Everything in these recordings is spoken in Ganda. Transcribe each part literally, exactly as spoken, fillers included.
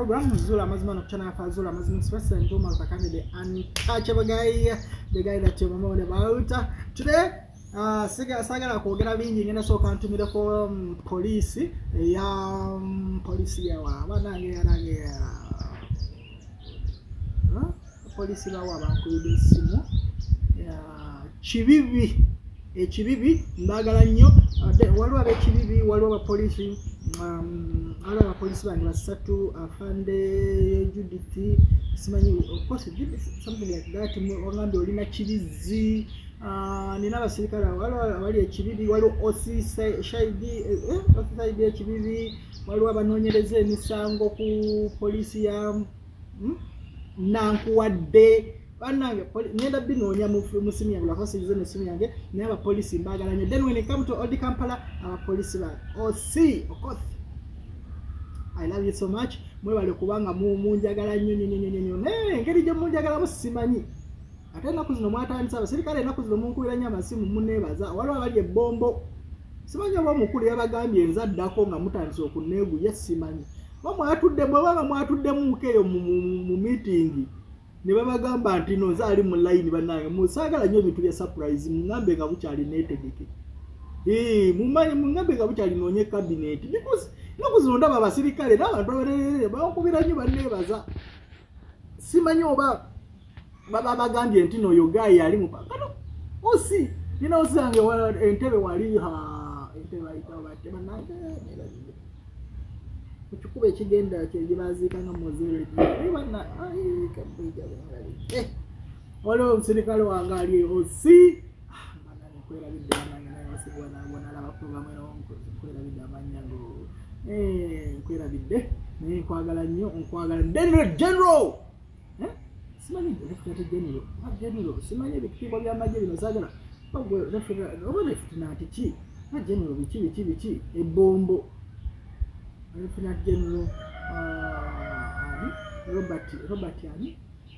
program Zula Mazman of Channel for Zula Mazman Express and Thomas Bakani, the untouchable guy, the guy that you're more about. Today, uh, Saga Saga Kogana being in a so country to me for police, um, police, police, Chivivi, a Chivivi, Nagalanyo, waliwo abekibibi waliwo abapolisi um waliwo abapolisi bandi basatu afande Judith simanyi of course something like that wangambe olina kibizi uh, nina abasirikale waliwo abali ekibibi waliwo osi shahidi eh osi shahidi ekibibi waliwo abanoonyereza emisango ku polisi ya hmm? Nankuwadde Bananga nyenda binonya mu musimu yangu la kosi zone musimu yange ne aba police mbagalanye then when it come to Old Kampala aba police ba oh see of course I love you so much mwe bale kubanga mu munjagala nnyo nnyo nnyo nnyo ne ngeri je munjagala musimanyi ate naku zino mwatandisa abasirikale naku zino munkuira nya masimu munebaza waliwo abali ebombo simanyi abo mukulu yabagambye enzaddako nga mutandisa okuneegu yesimanyi bamwe atudde bwe baba mwatudde mukeyo mu meeting ne babagamba nti no zaali mu line banange musagala nyo bintu bya surprise mungambe nga bukyali netegeke eh mumanyi mungambe nga bukyali nonye cabinet because nokuzonda baba basirikale n'abantu abalere bakubira nyo banebaza simanyi oba baba bagambye nti no yogayi ali mu pakano osi nina osange wala entebe wali ha entebe ayita bate banange Chukube kigenda kyebazika nga mozere bana ai kabija bangali eh wale omusirikale wange ali osi bana kwera bidana nga nasibwa na bona la program eno kwera bidamanya ngo eh kwera bidde ni kwagala nnyo nkwagala general general eh simanyi lieutenant general ma general simanyi bikibwa bya maje bino sagala bagwe lieutenant oba lieutenant ki ma general biki biki biki ebombo Lieutenant General uh, Robert Robert yani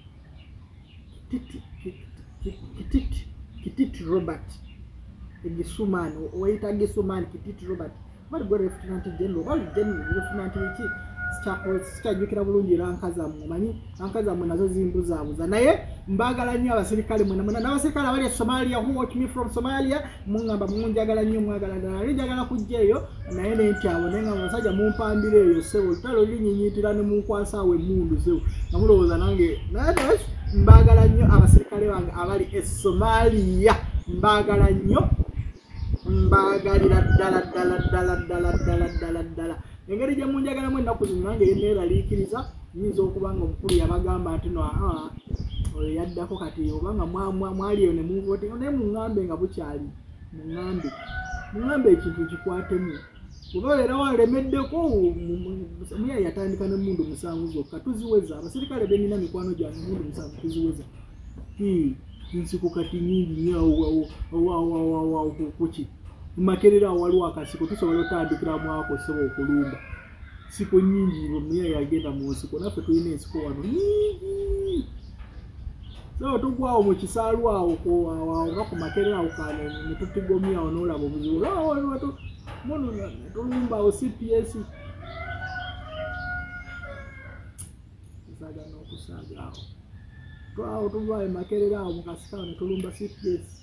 Kititi Kititi Kititi Robert Gisumani waita Gisumani Kititi Robert bali go Lieutenant General bali General Lieutenant wiki stapo stajukira bulungi rankaza mumanyi rankaza mu nazo zimbuza abuza naye mbagala nnyo abasirikale mwena mwena n'abasirikale abali Somalia who watch me from Somalia mungamba munjagala nnyo mwagala dala lijagala kujjeyo naye nenti abone nga musajja mumpambire eyo sebo talo linyinyitira ne munkwasa we mundu sebo namulowooza nange naye mbagala nnyo abasirikale bange abali e Somalia mbagala nnyo mbagalira ddala ddala ddala ddala ddala ddala ddala engeri gye munjagala mwe ennaku zino nange yeneeraliikiriza nyinza okubanga omukulu yabagamba nti no aha yaddako kati obanga mwaliyo ne muvote naye muŋŋambe nga bukyali muŋŋambe muŋŋambe ekintu kikwatemu kuba era walemeddeko muya yatandika n'emmundu musanvu zokka tuziweza abasirikale benina mikwano gyange emmundu musanvu tuziweza nsiko kati nyingi nyawo kuki makerera waliwo akasiko tusobola otandikiramu ako sebo okulumba siko nyingi muya yagenda mu nsiko naffe tulina ensiko wano nyingi so tugwawo mu kisaalu awo nga ku makerera awo kane ne tutigomya awo n'olaba obuzibu lwawaliwo mono tulumba awo C P S nsagana okusaaga awo twawo tuvaayo makerera awo mu kasikawo ne tulumba C P S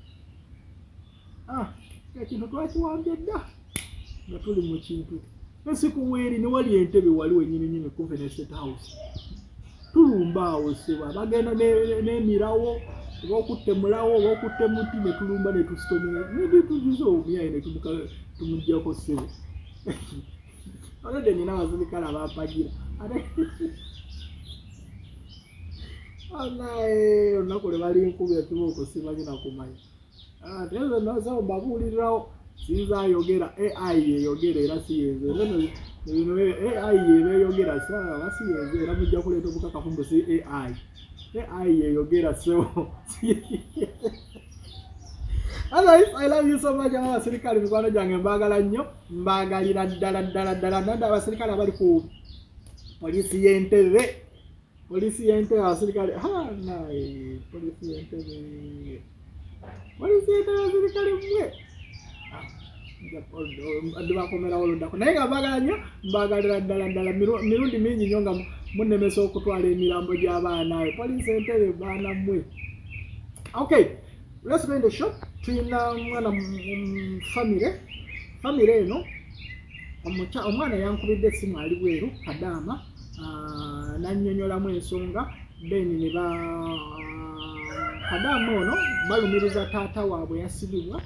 ah ekintu twakiwambye dda nga tuli mu kintu esiku weeri ne wali entebe wali wenyini nyini Conference State House tulumba awo seba bagenda n'emirawo oba okuttemulawo oba okuttemuti ne tulumba ne tusitomera nebitujuza omuyayi ne tumuggyako sebo alede nina abasirikale abampagira ate anaye olunaku lwe bali nkubya kibooko simanyi nakumanya tezo nazo mbabuulirawo sinza ayogera A I yeyogera era siyenze bino A I yeyogera saa basiyenze era mujja kuleeta obukakafu si A I A I yeyogera so otherwise I love you so much abasirikale mikwano gyange mbagala nnyo mbagalira ddala ddala ddala nanda abasirikale abali ku polisi y'Entebbe polisi y'Entebbe abasirikale ha naye polisi y'Entebbe polisi y'Entebbe abasirikale mwe ndibakomerawo oluddako naye nga mbagala nnyo mbagalira ddala ddala mirundi mingi nnyo nga munnemesa okutwala emirambo gy'abaana poliisi entere baana mmwe. Okay, let's go in the shop. Tuyina mwana famire famire eno omwana yankubidde essimu ali bweru Kadaama nannyonnyolamu ensonga then ne ba Kadaama ono balumiriza taata waabwe yasibibwa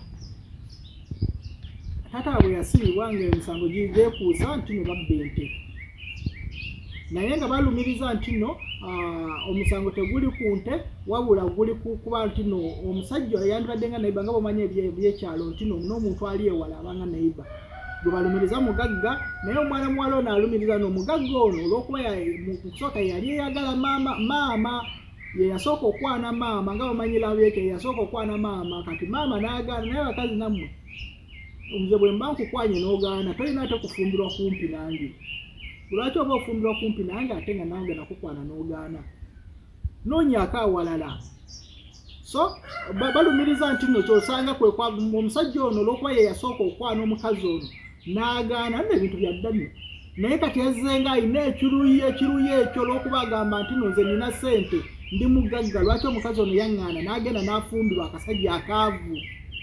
taata waabwe yasibibwa ng'emisango gyekuusa nti ne babba ente naye nga balumiriza nti no omusango teguli ku nte wabula guli kuba nti no omusajja yandibadde nga nayiba nga bamanya ebyekyalo nti no n'omuntu ali ewala abanga nayiba gwe balumiriza mugagga naye omwana muwala ono alumiriza n'omugagga ono olw'okuba mu kusooka yali eyagala maama maama ye yasooka okwana maama nga bamanyira abyeke ye yasooka okwana maama kati maama n'agaana naye bakazi nammwe nze bwe mba nkukwanye n'ogaana tolina ate kufumbirwa kumpi nange lwaki oba ofumbirwa kumpi nange ate nga nange nakukwana n'ogaana noonyaako awalala so balumiriza nti nno kyosanga kwe kwa omusajja ono olw'okuba ye yasooka okwana omukazi ono n'agaana nno ebintu bya ddamyo naye kati yazzenga ayina ekiruyi ekiruyi ekyo olw'okuba agamba nti no nze nina ssente ndi mugagga lwaki omukazi ono yaŋŋaana n'agenda n'afumbirwa akasajja akaavu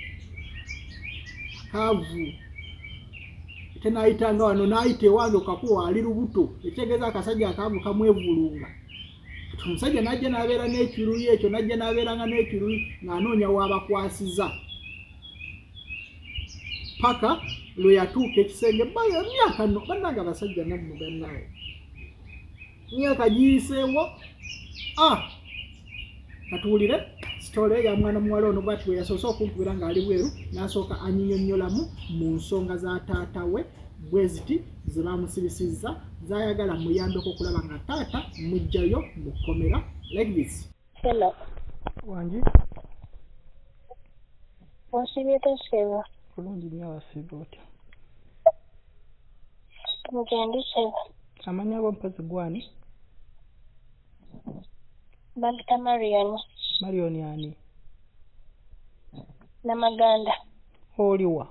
akaavu tenayitanga wano n'ayita ewange okakuwa ali lubuto ekitegeeza akasajja akaavu kamwevulunga omusajja n'ajja n'abeera n'ekiruyi ekyo n'ajja n'abeeranga n'ekiruyi ng'anoonya waabakwasiza paka lwe yatuuka ekisenge myaka nno bannanga abasajja nammwe bannaye myaka giyiseewo ah katuwulire sitole ya mwana muwala ono bwati bwe yasoose okunkubira ng'ali bweru n'asooka anyinyonnyolamu mu nsonga za taata we bwe ziti ze baamusibisizza zayagala muyambeko okulaba nga taata mujjayo mu kkomera like this. Hello. Wangi? Wasibye toseba. Kulungi nnyo abasibye otya? Mugende seba. Amanya ago mpazi gwani? Bagita Marion. Marion yani? Namaganda. Oliwa?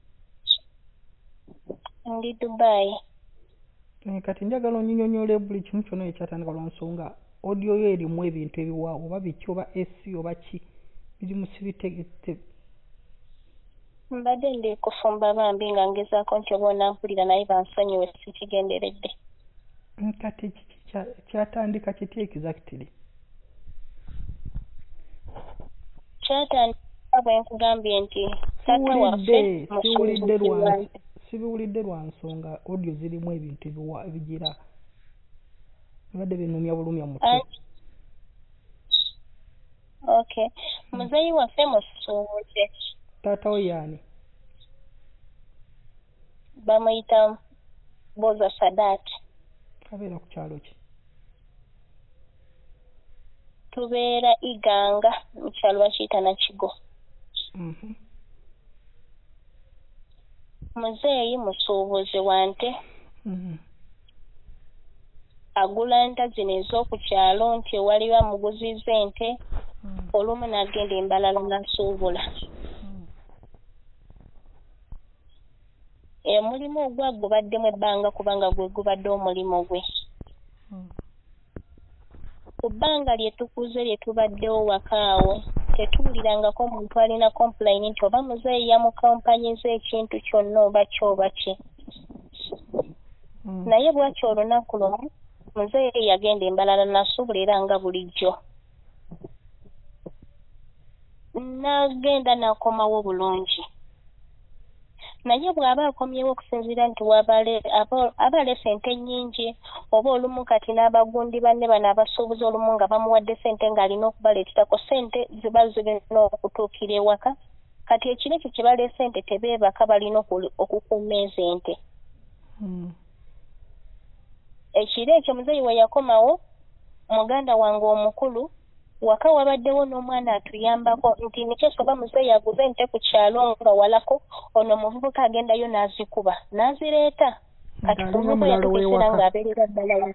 Ndi Dubai. E, kati njagala onnyinyonnyole buli kimu kyonna ekyatandika lwa nsonga audio yo erimu ebintu ebiwaawo oba biki oba esi oba ki biri mu sibitegete. Mbadde ndi kufumba bambi nga ngezaako nti oba onampulira naye bansonyiwe sikigenderedde. Kati kyatandika kiti exactly? Kyatandika bwe nkugambye nti taata waffe siwulidde lwa sibiwulidde lwa nsonga audio zirimu ebintu ebigira ebadde binumya bulumya mutwe. Okay, muzeeyi waffe musuubuze. Taata we yaani? Bamuyita Boza Sadat. Abeera ku kyalo ki? Tubeera Iganga mu kyalo bakiyita Nakigo. Mhm. Muzeeyi musuubuzi wa nte. Mhm. Agula nta zino ez'oku kyalo nti waliwo amuguziza ente olumu n'agenda embalala n'asuubula. Omulimu ogwo gubaddemu ebbanga kubanga gwe gubadde omulimu gwe. Ku bbanga lye tukuze lye tubaddewo waka awo tetuwulirangako omuntu alina complain nti oba muzeeyi yamukampanyiza ekintu kyonna oba kyoba ki. Naye bw'atyo olunaku lumu muzeeyi yagenda embalala n'asuubula era nga bulijjo. N'agenda n'akomawo bulungi. Naye bw'aba akomyewo okusinziira nti aba alese ente nnyingi oba olumu kati n'abagundi banne bano abasuubuzi olumu nga bamuwadde ssente ng'alina okubaleeterako ssente ziba zirina okutuukira ewaka. Kati ekiro ekyo kye baleese ente tebeebaka balina okukuuma ezo ente. Ekiro ekyo muzeeyi we yakomawo muganda wange omukulu waka wabaddewo n'omwana atuyambako nti nikyesoba muzeeyi aguze ente ku kyalo nga walako ono omuvubuka agendayo n'azikuba n'azireeta kati omuvubuka yatukeesera ng'abeerera ddala.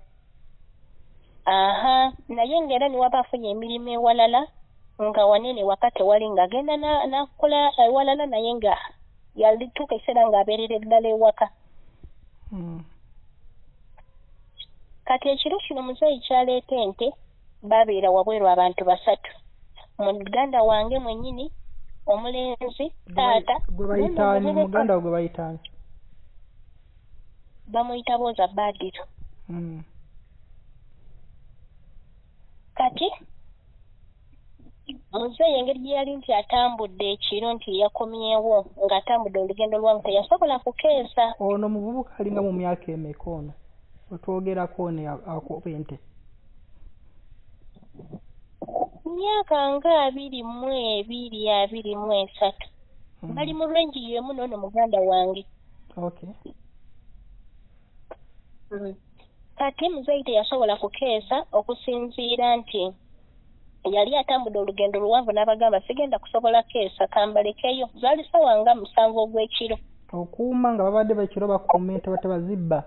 Aha, naye ng'era ne waba afunye emirimu ewalala nga wanene waka tewali ng'agenda n'akola ewalala naye nga yalituuka ekiseera ng'abeerera eddala ewaka. Mm. Kati ekiro kino muzeeyi kyaleeta ente babeera wabweru abantu basatu. Muganda wange mwennyini, omulenzi, taata. Gwe bayitaani, muganda we gwe bayitaani? Bamuyita Booza Badiro. Mm. Kati muzeeyi engeri gye yali nti atambudde ekiro nti yakomyewo ng'atambudde olugendo lwamu teyasobola kukeesa. Ono muvubuka alinga mu myaka emeka ono wetwogerako ono akoba ente? Myaka nga abiri mu ebiri abiri mu esatu. Mm. Bali mu lwenji yemu n'ono muganda wange. Okay. Mm. Kati muzeeyi teyasobola kukeesa okusinziira nti yali atambudde olugendo luwanvu n'abagamba sigenda kusobola keesa kambalekeyo. Zaali sawa nga musanvu ogw'ekiro. Okuuma nga babadde bekiro bakuuma ente batebazibba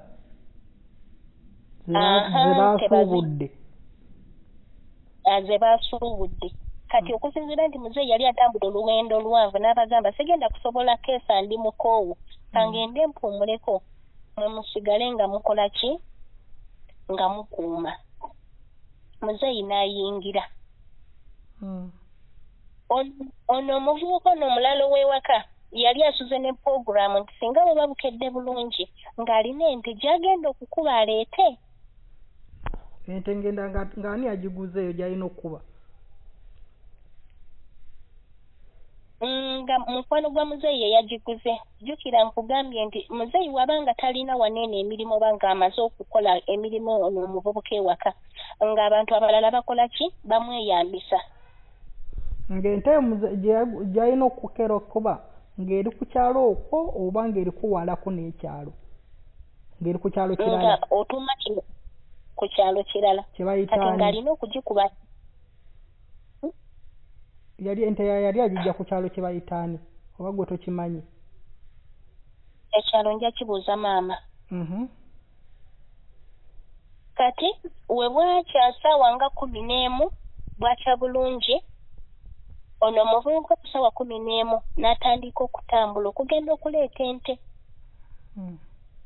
ze Aha, baasuubudde. Ze baasuubudde. Kati okusinziira nti muzeeyi yali atambudde olugendo luwanvu n'abagamba sigenda kusobola keesa ndi mukoowu kangende mpuumuleko mwe musigale nga mukola ki nga mukuuma. Muzeeyi n'ayingira. Mm. Ono omuvubuka ono omulalo w'ewaka yali asuze ne puroguramu nti singa bwe babukedde bulungi ng'alina ente gy'agenda okukuba aleete. Ente ngenda ng'ani agiguzeeyo gy'alina okukuba? Nga mukwano gwa muzeeyi yeyagiguze. Jjukira nkugambye nti muzeeyi wabanga talina waneene emirimu oba ng'amaze okukola emirimu ono omuvubuka ewaka ng'abantu abalala bakola ki bamweyambisa. Ng'ente gy'alina okukera okuba ng'eri ku kyalo okwo oba ng'eri kuwalako n'ekyalo? Ng'eri ku kyalo kirala? Nga otuma kino ku kyalo kirala. Kati ng'alina okugikuba. Yali ente yali agijja ku kyalo kye bayitaani oba gwe tokimanyi? Ekyalo nja kibuuza maama. Mhm. Kati we bwakya ssaawa nga kumi n'emu bwakya bulungi ono omuvubuka ku ssaawa kumi n'emu n'atandika okutambula okugenda okuleeta ente. Mm.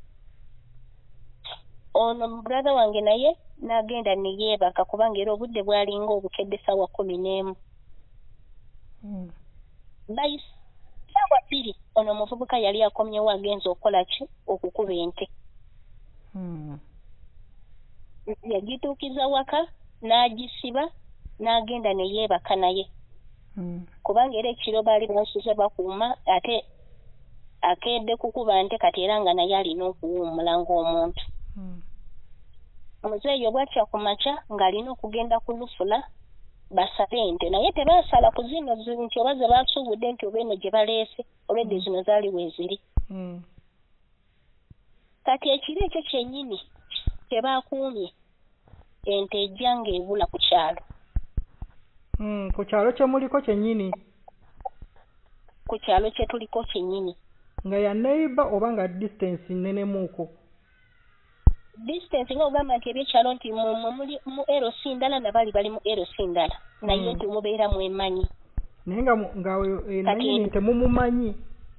Ono brother wange naye n'agenda ne yeebaka kubanga era obudde bwalinga obukedde ssaawa kumi n'emu. Mm. Bayi ssaawa bbiri ono omuvubuka yali akomyewo agenza okukola ki okukuba ente. Mm. Yagituukiza waka n'agisiba n'agenda ne yeebaka naye. Mm. Kubanga era ekiro baali basuze bakuuma ate akedde kukuba nte kati era nga naye alina okuwummula ng'omuntu. Mm. Omuzeeyi obwatya ku makya ng'alina okugenda ku lufula basale ente naye tebaasala ku zino nti oba ze baasuubudde nti oba eno gye baleese olwedde zino zaali weeziri. Mm. Kati ekiro ekyo kyennyini tebaakuumye ente ejja ng'ebula ku kyalo. Mm. Ku kyalo kye muliko kyennyini? Ku kyalo kye tuliko kyennyini. Nga ya neighbor oba nga distance nnenemuuko? Distance nga ogamba nti ebyekyalo nti muli mu L C ndala na bali bali mu L C ndala naye nti mubeera mwemanyi. Naye nga nannyini temumumanyi?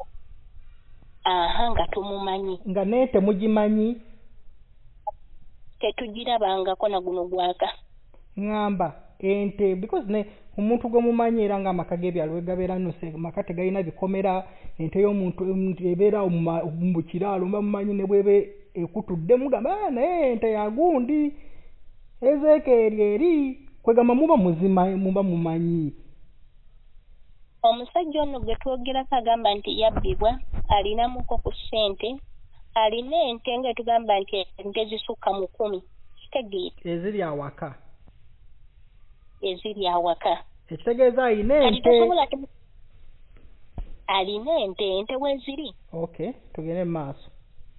Aha, nga tumumanyi. Nga naye temugimanyi? Tetugirabangako na guno gwaka. Ngamba ente because ne omuntu gwe mumanyi era nga amaka g'ebyalo we gabeera nno maka tegalina bikomera ente y'omuntu ebeera mu kiraalo bamumanyi ne bwebe ekutudde mugamba naye ente ya gundi Ezekeeri eri kwegamba muba muzima muba mumanyi. Omusajja ono gwe twogerako agamba nti yabbibwa alinamuko ku ssente alina ente nga tugamba nti ente zisukka mu kumi kitegeera eziri awaka eziri awaka ekitegeeza alina ente alina ente ente weeziri. Okay, tugende mu maaso.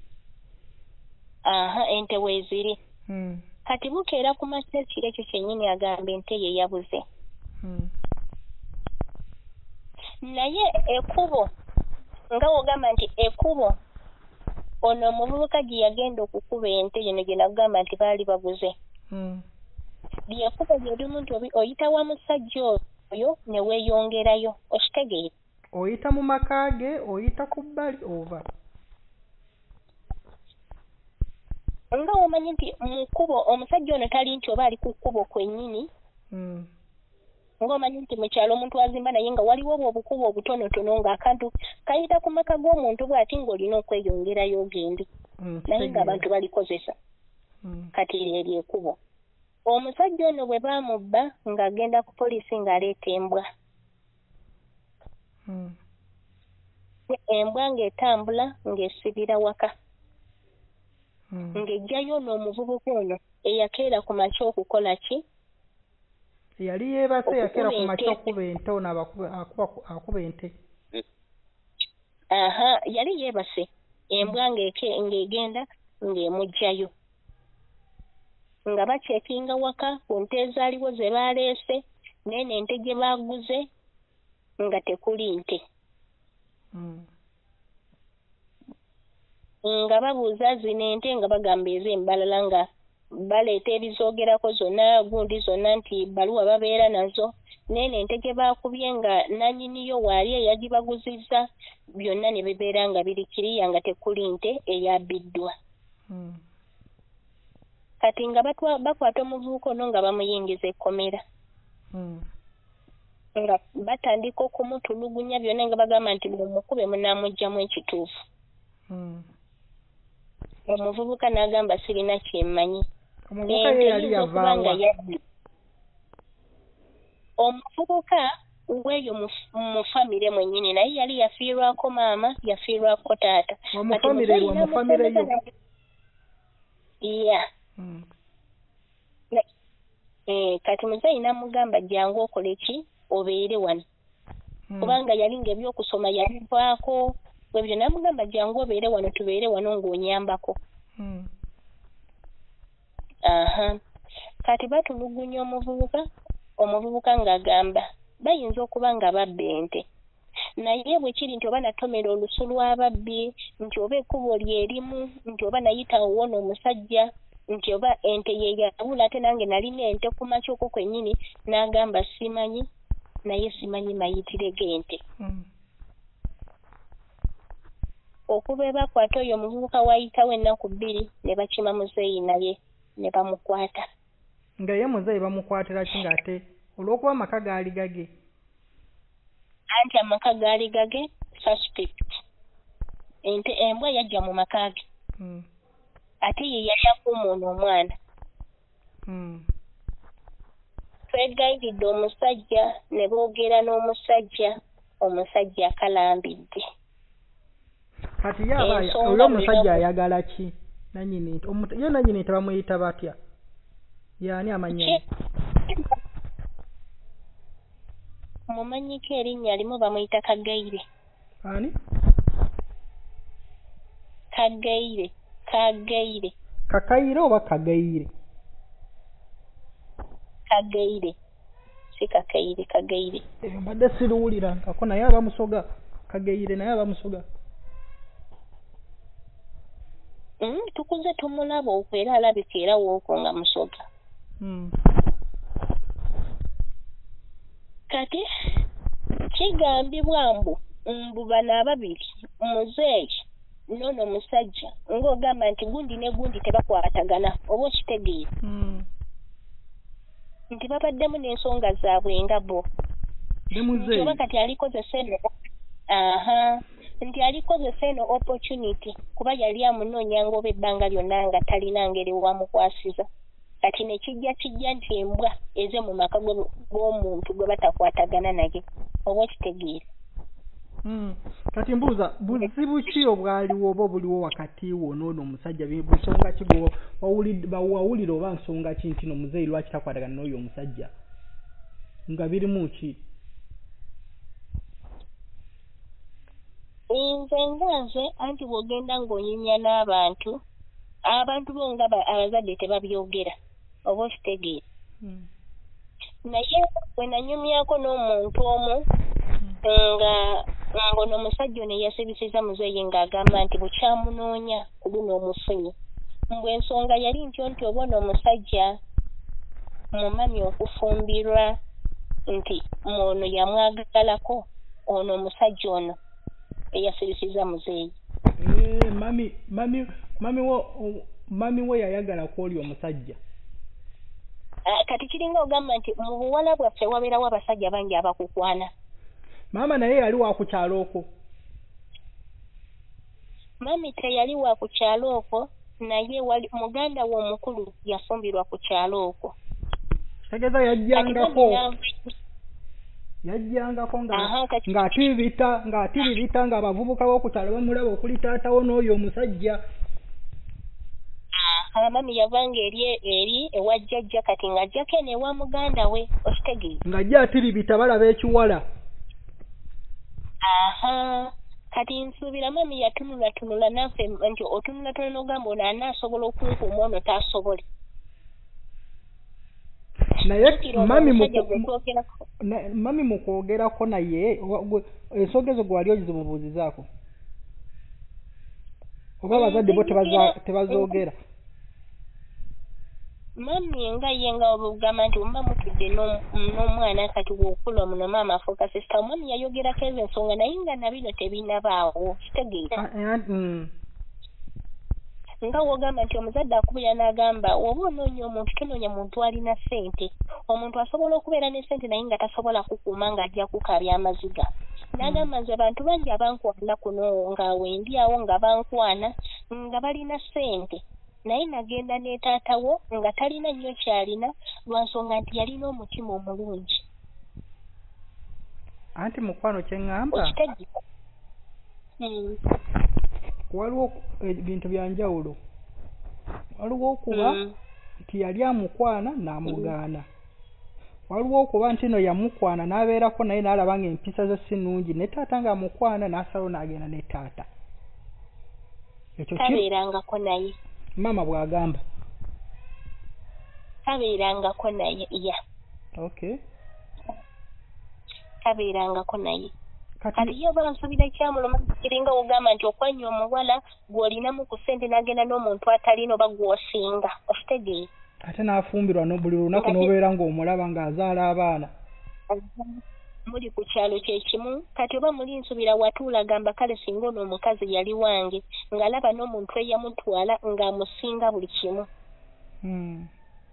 Aha, ente weeziri. Hmm. Kati bukeera ku makya ekiro ekyo kyennyini agamba ente ye yabuze. Hmm. Naye ekkubo nga wogamba nti ekkubo ono omuvubuka gye yagenda okukuba ente gino gye nagamba nti baali babuze. Hmm. Lyekuba lyerimu nti oyita wa musajja oyo ne weeyongerayo okitegeera. oyita mu makage oyita ku bbali oba nga omanyi nti mu kkubo omusajja ono tali nti oba ali ku kkubo kwennyini mm. ng'omanyi nti mu kyalo omuntu azimba naye nga waliwo obwo obukubo obutonotono ng'akantu kayita ku maka g'omuntu bw'ati ng'olina okweyongerayo ogende mm. naye ng'abantu balikozesa mm. kati eryo ekkubo omusajja ono bwe baamubba ng'agenda ku poliisi ng'aleeta embwa mm. embwa ng'etambula ng'esibira waka mm. ng'ejjayo n'omuvubuka ono eyakeera ku makya okukola ki yali yeebase yakeera ku makya okuba ente ono akuba ente aha yali yeebase embwa ng'egenda ng'emugjayo nga bakyekinga waka ku nte ezaaliwo ze baaleese n'eno ente gye baaguze nga tekuli nte mm. nga babuuza zino ente nga bagamba ez'embalala nga baleeta ebizoogerako zonna gundi zonna nti baluwa babeera nazo n'eno ente gye baakubye nga nannyiniyo waali eyagibaguzizza byonna ne bibeera nga biri kiriya nga tekuli nte eyabbiddwa mm. kati nga bakwata omuvubuka ono nga bamuyingiza ekkomera mm. nga batandika okumutulugunya byonna nga bagamba nti mumukube munaamugjamu ekituufu mm. omuvubuka n'agamba sirina kyemmanyi omuvubuka ye yali yavaawa omuvubuka weeyo mu famire mwennyini naye yali yafiirwako maama yafiirwako taata omufamire eyo omufamire yo ya mm. eh, kati muzeeyi namugamba jangu okole ki obeere wano mm. kubanga yali ng'ebyokusoma yabivaako bwebyo namugamba jangu obeere wano tubeere wano ng'onyambako mm. aha kati batulugunya omuvubuka omuvubuka ng'agamba bayinza okuba nga babba ente naye bwe kiri nti oba natomera olusu lw'ababbi nti oba ekkubo lyerimu nti oba nayita owona omusajja nti oba ente ye yabula ate nange nalina ente ku makya okwo kwennyini n'agamba simanyi naye simanyi mayitire g'ente mm. okuba ebakwata oyo omuvubuka wayitawo ennaku bbiri ne bakima muzeeyi naye ne bamukwata nga ye muzeeyi bamukwatira ki ng'ate olw'okuba amaka gaali gage anti amaka gaali gage suspect ente embwa yajja mu maka ge mm. ate ye yali akuuma ono omwana mm. twegayidde omusajja ne boogera n'omusajja omusajja akalambidde kati yaba olwo omusajja ayagala ki nanyini ye nanyini tebamuyita batya yaani amanya mumanyiko erinnya limu bamuyita Kagayire ani Kagayire Kagayire Kakayire oba Kagayire Kagayire si Kakayire Kagayire ebyo mbadde siruwulira nkako naye abamusoga Kagayire naye abamusoga mm, tukuze tumulaba okwo era alabika era wooko nga musoga mm. kati kigambibwa mbu mbu bano ababiri muzeeyi nono musajja ng'ogamba nti gundi ne gundi tebakwatagana oba okitegeera mm. nti babaddemu n'ensonga zaabwe nga bo nti oba kati alikozesa eno aha nti alikozesa eno opportunity kuba yali amunoonya ng'oba ebbanga lyonna nga talina ngeri wamukwasiza kati ne kijja kijja nti embwa eze mu maka g'omuntu gwe batakwatagana naye oba okitegeera mm. kati mbuuza buzibu ki obwaliwo oba obuliwo wakati wo n'ono omusajja busonga ki bawawulira oba nsonga ki nti nomuzeeyi lwaki takwatagana n'oyo omusajja nga birimu ki nze nganze anti bw'ogenda ng'onyinya n'abantu abantu bo nga abazadde tebabyogera oba okitegeera mm. naye bwe nanyumyako n'omuntu omu nga ngono omusajja ono yasibisiza muzeeyi ng'agamba nti bukyamunoonya ku luno omufunye mbwe ensonga yali ntyo nti oba ono omusajja mumamye okufumbirwa nti ono yamwagalako ono omusajja ono eyasirisiza muzeeyi. Eh, mami mami mami wo mami we yayagala kwoli omusajja. Uh, kati kiringa ogamba nti mu buwala bwaffe wabeerawo abasajja bangi abakukwana. Maama naye yali wa ku kyalo okwo. Mami teyali wa ku kyalo okwo naye wali muganda we omukulu yafumbirwa ku kyalo okwo. Tegeza yajjangako. Yajjangako nga ng'atiribita ng'atiribita ng'abavubuka b'oku kyalo bamulaba okuli taatawo n'oyo omusajja. Mami yavanga eri eri ewa jjajja kati ng'ajjako eno ewa muganda we okitegeeza. Ng'ajja atiribita balaba ekiwala. Aha. Kati nsuubira mami yatunula tunula naffe nti otunula tunula n'ogamba ono anaasobola okunkuuma ono taasobole. Naye mami mu mami mu kwogerako naye ensogezo gwali ogize mubuuzizaako. Oba abazadde bo tebazoogera. Mami nga ye nga obugamba nti mba mutudde n'omwana kati w'okula muno maama afuuka sisita mami yayogerako ezo ensonga naye nga na bino tebinabaawo kitegeeza. Nga wogamba nti omuzadde akubira n'agamba oba onoonya omuntu tonoonya muntu alina ssente. Omuntu asobola okubeera ne ssente naye nga tasobola kukuuma ng'ajja kukaabya amaziga. N'agamba nze abantu bangi abankwana kuno nga wendi awo nga bankwana nga balina ssente. Naye nagenda ne taatawo nga talina nnyo kyalina lwa nsonga nti yalina omutima omulungi. Anti mukwano kye ŋŋamba hmm. waliwo ebintu bya njawulo. Waliwo okuba mm. nti yali amukwana n'amugaana. Waliwo okuba nti no yamukwana n'abeerako naye n'alaba ng'empisa ze si nnungi ne taata ng'amukwana n'asalawo n'agenda ne taata. Ekyo kabeerangako naye. Maama bw'agamba. Kabeerangako naye ya. Okay. Kabeerangako naye. Kati iyo bansubira ekyamuloma kiringa ogamba nti okwanya omuwala gw'olinamu ku ssente n'agenda n'omuntu atalina oba gw'osinga okitegeeza. Ate n'afumbirwa n'obuli lunaku n'obeera ng'omulaba ng'azaala abaana. Muli ku kyalo kye kimu kati oba muli nsubira watuula gamba kale singa ono omukazi yali wange ng'alaba n'omuntu eyamutwala ng'amusinga buli kimu. Hmm.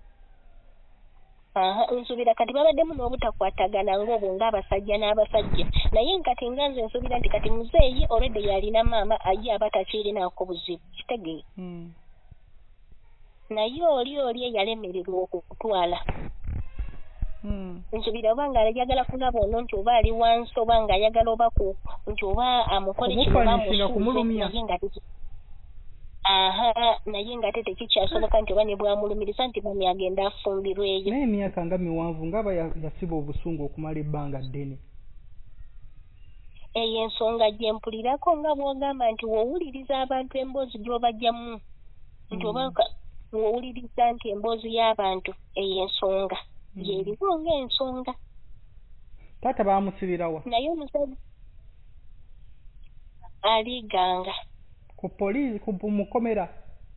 Aha, nsubira kati babaddemu n'obutakwatagana ng'obwo ng'abasajja n'abasajja naye nkati nga nze nsubira nti kati muzeeyi olwedde yalina maama aye aba takirinaako buzibu kitegeeza. Hmm. Naye oli oli eyalemererwa okutwala. Hmm. Nsubira oba ng'ayagala kulaba ono nti oba ali wansi oba ng'ayagala oba ku nti oba amukole kino naye nga aha naye nga tete kikyasoboka nti oba ne bwamulumiriza nti mami agenda afumbirweyo. Naye emyaka nga miwanvu ng'aba yasiba obusungu okumala ebbanga ddene. Eyo ensonga gye mpulirako nga bw'ogamba nti w'owuliriza abantu emboozi gy'obajjamu nti oba w'owuliriza nti emboozi y'abantu eyo ensonga y'eriwo ng'ensonga. Taata baamusibirawa? Naye omusajja aliganga. Ku poliisi ku mukomera.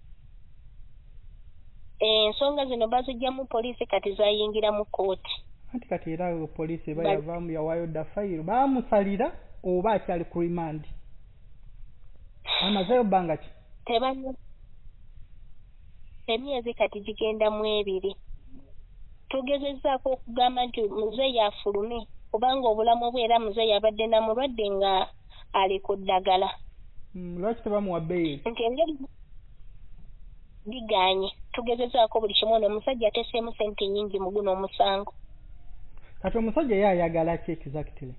Ensonga zino bazijjamu poliisi kati zayingira mu kooti. Anti kati era poliisi eba yavaamu yawaayo dda fayiro baamusalira oba akyali ku remand. Amazeeyo bbanga ki? Tebanyo. Emyezi kati gigenda mu ebiri. Tugezezzaako okugamba nti muzeeyi afulume kubanga obulamu bwe era muzeeyi abadde na mulwadde nga ali ku ddagala. Lwaki tebamuwa bbeeyi? Nti engeri biganye tugezezzaako buli kimu ono omusajja ateseemu ssente nnyingi mu guno omusango. Kati omusajja ye ayagala ki exactly?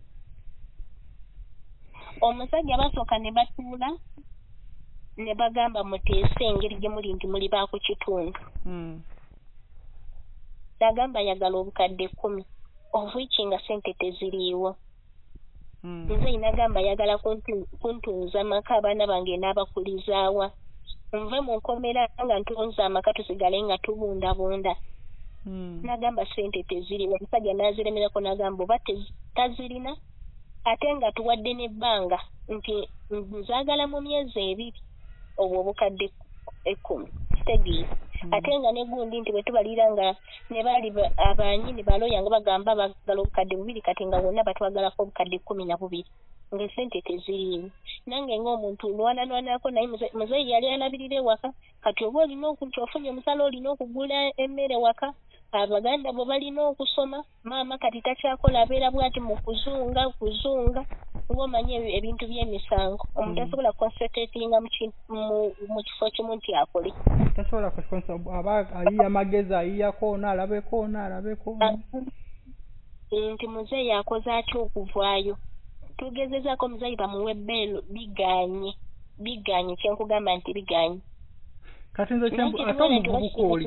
Omusajja basooka ne batuula ne bagamba muteese engeri gye muli nti muli ba ku kitundu. Hmm. Nagamba ayagala obukadde kkumi obwiki nga ssente teziriiwo. Hmm. Nze nagamba ayagala kuntunza amaka abaana bange n'abakulizaawa. Nve mu nkomera nga ntunza amaka tusigale nga tubundabunda. Hmm. Nagamba ssente teziriiwo. Omusajja n'aziremerako n'agamba oba tazirina ate nga tuwadde n'ebbanga nti nzaagala mu myezi ebiri obwo obukadde ekkumi. Kitegeeza ate nga ne gundi nti bwe tubalira nga ne baali abanyini baloya nga bagamba bagala obukadde bubiri kati nga bonna batwagalako obukadde kkumi na bubiri ng'esente teziriimu nange ng'omuntu lwanalwanako naye muzeeyi yali alabirira ewaka kati oba olina nti ofunye omusala olina okugula emmere waka abaganda bwe balina okusoma maama kati takyakola abeera bw'ati mu kuzunga kuzunga ng'omanyi ebintu by'emisango omuntu asobola concentratinga mu kifo kimu nti akole tasobola aba ayiya magezi ayiya koona alabe koona alabe koona nti muzeeyi akoze atya okuvaayo tugezezaako muzeeyi bamuwe bbeero biganye biganye kyenkugamba nti biganye kati nze ate omuvubuka oli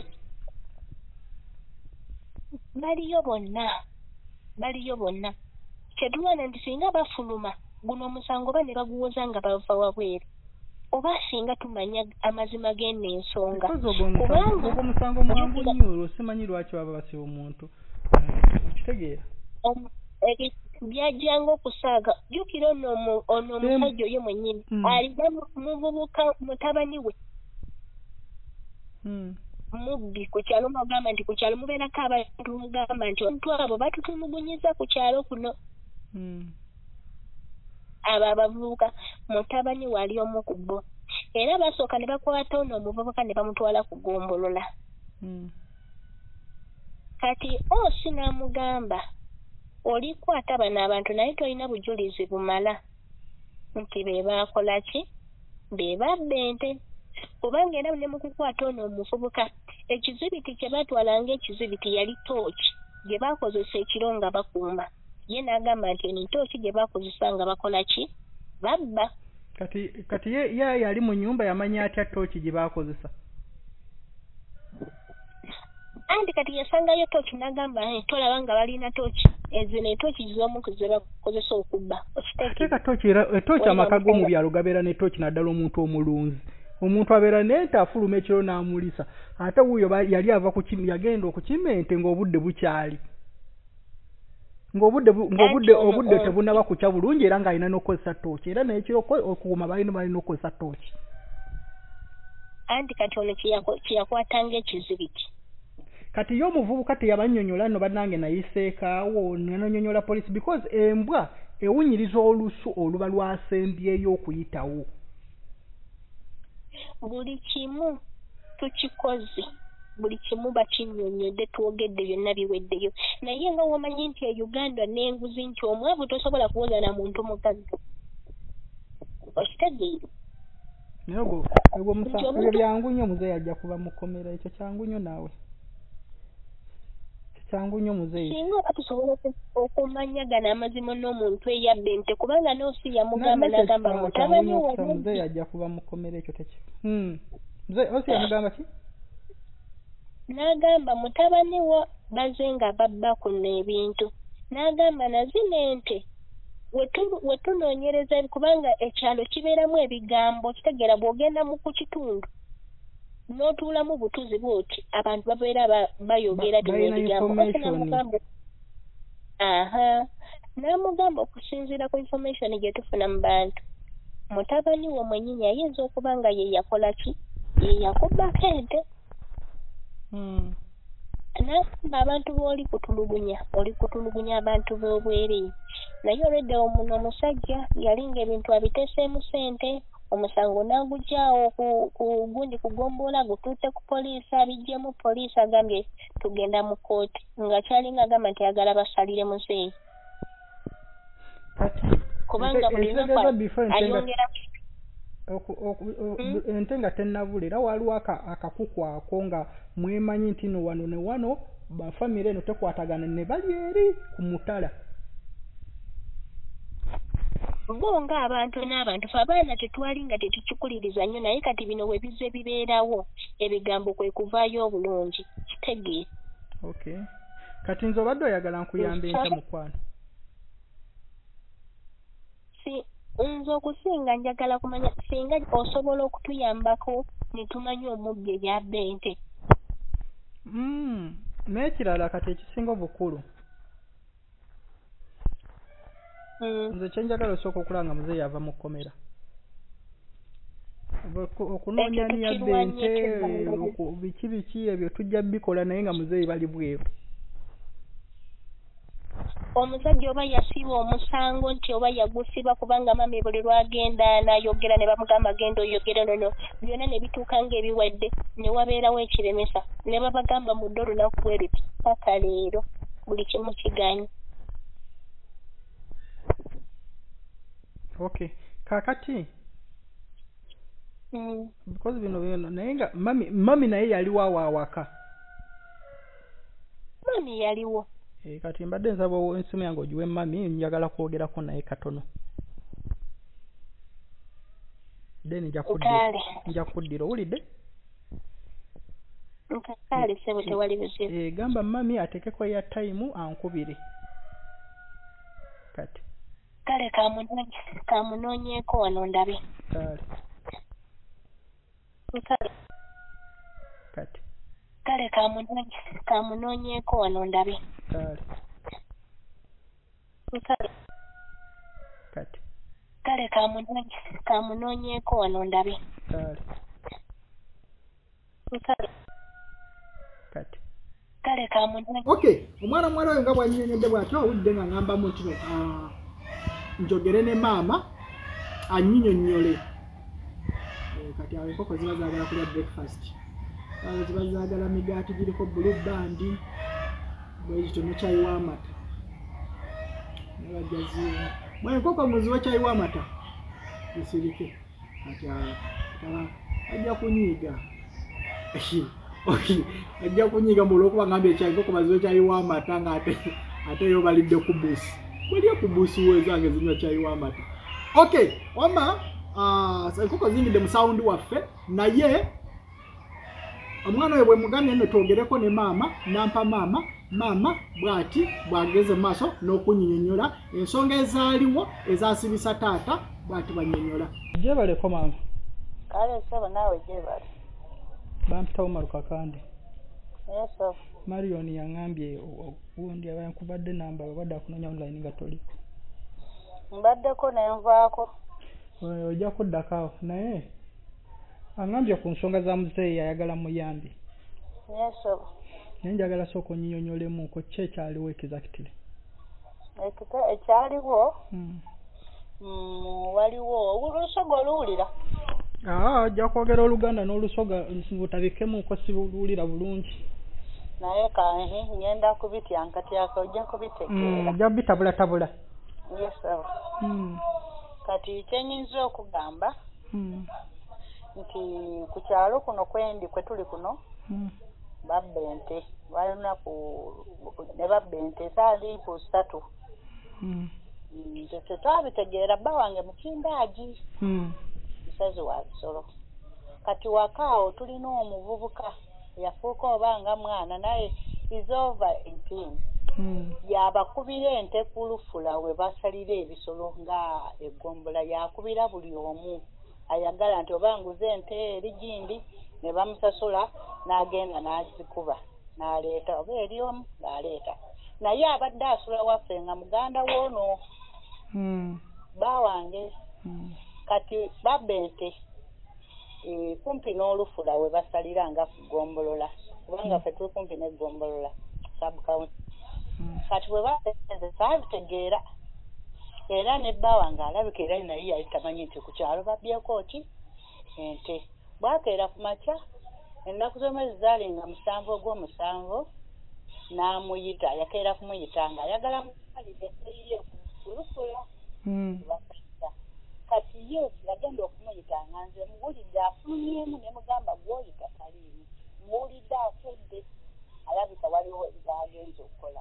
baliyo bonna baliyo bonna kyetulwana nti singa bafuluma guno omusango oba ne baguwoza nga bava wabweru oba singa tumanya amazima g'eno ensonga kubanga omusango mwangu nnyo olwo simanyi lwaki baba basiba omuntu okitegeera byajjanga okusaaga jjukira ono omusajja oyo mwennyini alina muvubuka mutabani we mubbi ku kyalo mugamba nti ku kyalo mubeerako abantu mugamba nti omuntu abo batutumugunyiza ku kyalo kuno abo abavubuka mutabani wali omu ku bo era basooka ne bakwata ono omuvubuka ne bamutwala kugombolola kati osi n'amugamba olikwata bano abantu naye tolina bujulizi bumala nti be baakola ki be babba ente kubanga era ne mu kukwata ono omuvubuka ekizibiti kye batwalanga ekizibiti yali tooki gye baakozesa ekiro nga bakuuma ye n'agamba nti eno tooki gye baakozesa nga bakola ki babba kati kati ye yali mu nnyumba yamanya atya tooki gye baakozesa anti kati yasangayo tooki n'agamba tolaba nga balina tooki ezino etooki z'omu ze bakozesa okubba okiteeka tooki etooki amaka g'omu byalo gabeera n'etooki naddala omuntu omulunzi omuntu abeera nente afuluma ekiro n'amulisa ate wuuyo yali ava yagenda okukima ente ng'obudde bukyali ng'obudde ng'obudde obudde tebunaba kukya bulungi era ng'alina n'okukozesa tooki era n'ekiro okuuma balina balina okukozesa tooki anti kati ono kyeyakwatanga ekizibiti kati yo omuvubuka teyabannyonnyola nno bannange nayiseekaawo nanonyonnyola poliisi because embwa ewunyiriza olusu oluba lwasembyeyo okuyitawo buli kimu tukikoze buli kimu bakinnyonnyodde twogedde byonna biweddeyo naye nga womanyi nti e uganda n'enguzi nti omwavu tosobola kuwoza na muntu mugagga okitegeere naye ogwo egwo musa byangu nnyo muzeeyi ajja kuba mukomera ekyo kyangu nnyo naawe kyangu nnyo muzeeyi singa oba tusobola okumanya gano amazima n'omuntu eyabba ente kubanga n'osi yamugamba n'agamba mutabani wo muzeeyi ajja kuba mukomera ekyo teki muzeeyi osi yamugamba ki n'agamba mutabani wo baze nga babba kuno ebintu n'agamba nazino ente we tunoonyereza kubanga ekyalo kibeeramu ebigambo kitegeera bw'ogenda mu ku kitundu n'otuulamu butuzi bwoti abantu babeera bayogera bino ebigambo aha n'amugamba okusinziira ku information gye tufuna mu bantu mutabani wo mwennyini ayinza okuba nga ye yakola ki ye yakubbako ente n'agamba abantu b'oli kutulugunya oli kutulugunya abantu b'obwereere naye olwedde omuno omusajja yalinga ebintu abiteeseemu ssente omusango n'agugyawo ku gundi kugomboola gutuute ku poliisi abiggyemu poliisi agambye tugenda mu kooti nga kyalinga agamba nti agala basalire muzeeyi kubanga buli lunaku ayongera ente nga tennabula era waliwo akakuku ako nga mwemanyi nti no wano ne wano bafamire eno tekwatagana ne bali eri ku mutala bo ng'abantu n'abantu fe abaana tetwali nga tetukikuliriza nnyo naye kati bino we bize bibeerawo ebigambo kwe kuvaayo obulungi kitegeere okay kati nze obadde oyagala nkuyamba enkya mukwano si nze okusinga njagala kumanya singa osobola okutuyambako ne tumanya omubbi eyabba ente n'ekirala kati ekisinga obukulu nze kyenjagala osooka okulaba nga muzeeyi ava mu kkomera okunoonya niya bente biki biki ebyo tujja bikola naye nga muzeeyi bali bweru. Omusajja oba yasiba omusango nti oba yagusiba kubanga mami buli lwagenda n'ayogera ne bamugamba genda oyogere nono byonna ne bituuka ng'ebiwedde ne wabeerawo ekiremesa ne babagamba mudde olunaku bwe luti paka leero buli kimu kiganye. Okay kakati mm. because bino bino naye nga mami mami naye yaliwo awaka mami yaliwo. E, kati mbadde nsaba ensimu yange ogiwe mami njagala kwogerako naye katono then nja kuddira nja kuddira owulidde nkakaali sebo tewali buzibu. E, gamba mami atekeko ya time ankubire kati kale kamunoonye kamunoonyeeko wano ndabe kale kale kati kale kamunoonye kamunoonyeeko wano ndabe kale kale kati kale kamunoonye kamunoonyeeko wano ndabe kale kale kati kale kamunoonye. Okay omwana mwala oyo nga bwanyenyedde bw'atyo awudde nga ŋŋambamu kino njogere ne maama annyinyonnyole kati awo enkoko ziba zaagala kulya breakfast awo ziba zaagala migaati giriko blue band bwekito ne caayi w'amata nebajja ziwa mwe enkoko muziwe caayi w'amata zisirike kati awo ajja kunyiiga ajja kunyiiga mu olw'okuba ngambye ekyayi enkoko baziwe caayi w'amata ng'ate ate yo balidde ku buusi mulye ku buusi wezange zinywa caayi w'amata. Okay wama enkoko ziyingidde mu sawundi waffe naye omwana oyo bwe mugambye nno twogereko ne maama nampa maama maama bw'ati bw'ageze mu maaso n'okunyinyonnyola ensonga ezaaliwo ezasibisa taata bw'ati bannyonnyola. Gyebaleko maama. Kale sebo naawe gyebale. Bampitawo Maruka kandi. Yeso. Marion yaŋŋambye ubundi aba yankubadde namba babadde akunoonya online nga toliko. Mbaddeko ne nvaako. Ojja kuddako awo naye aŋŋambye ku nsonga za muzeeyi ayagala muyambi. Yeso. Naye njagala sooka onnyinyonyolemuko ki ekyaliwo exactly. Ekyaliwo mm. mm, waliwo olusoga oluwulira. Ah, ojja kwogera Oluganda n'olusoga butabikemuko si buwulira bulungi. Naye kanhi ngenda kubitya nkatyako ojja kubitegeera. Ojja bitabula tabula. Yeso. Mm. Kati kyenyinza okugamba mm. nti ku kyalo kuno kwendi kwe tuli kuno mm. babba ente balina ku ne babba ente saali ssatu. mm. Tetwabitegeera bba wange mukindaaji mm. musazi wa bisolo. Kati wakaawo tulina omuvubuka yafuuka oba nga mwana naye is over eighteen. mm. Yabakubira ente ku lufula we basalira ebisolo nga eggombola yakubira buli omu ayagala nti oba nguze ente eri gindi ne bamusasula n'agenda n'azikuba n'aleeta oba eri omu n'aleeta naye abadde asula waffe nga muganda woono mm. bba wange mm. kati babba ente e, kumpi n'olufula we basalira nga gombolola kubanga ffe tuli kumpi n'eggombolola sub-county. mm. Kati bwe basenze saabitegeera era ne bba wange alabika era naye yali tamanyi nti ku kyalo babyeko ki ente. Bwakeera ku makya ennaku z'omwezi zaalinga musanvu ogw'omusanvu n'amuyita yakeera kumuyita nga ayagala mukalire eyiye ku lufula. mm. Kati ye yagenda okumuyita nga nze muwulidde afulumyemu ne mugamba gw'oyita taliimu muwulidde afudde alabika waliwo z'agenza okukola.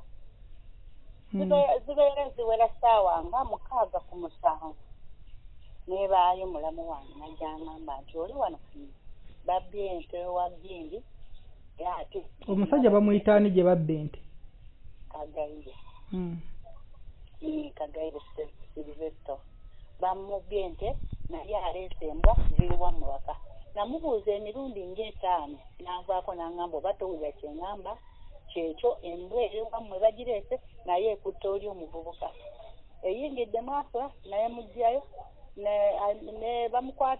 Zibeera ziwera ssaawa nga mukaaga ku musanvu nebaayo mulamu wange najja aŋŋamba nti oli wano babbye ente wa Gindi ate omusajja bamuyita ani gye babba ente? Kagaire. mm. Kagaire Silvestre bamubbye ente naye aleese embwa ziri wamu waka. Namubuuza emirundi ng'etaano n'anvaako n'aŋŋamba oba towulira kye ŋŋamba kyekyo embwa eri wammwe bagireese naye ekutta oli omuvubuka eyingidde maaso naye mugjayo ne bamukwata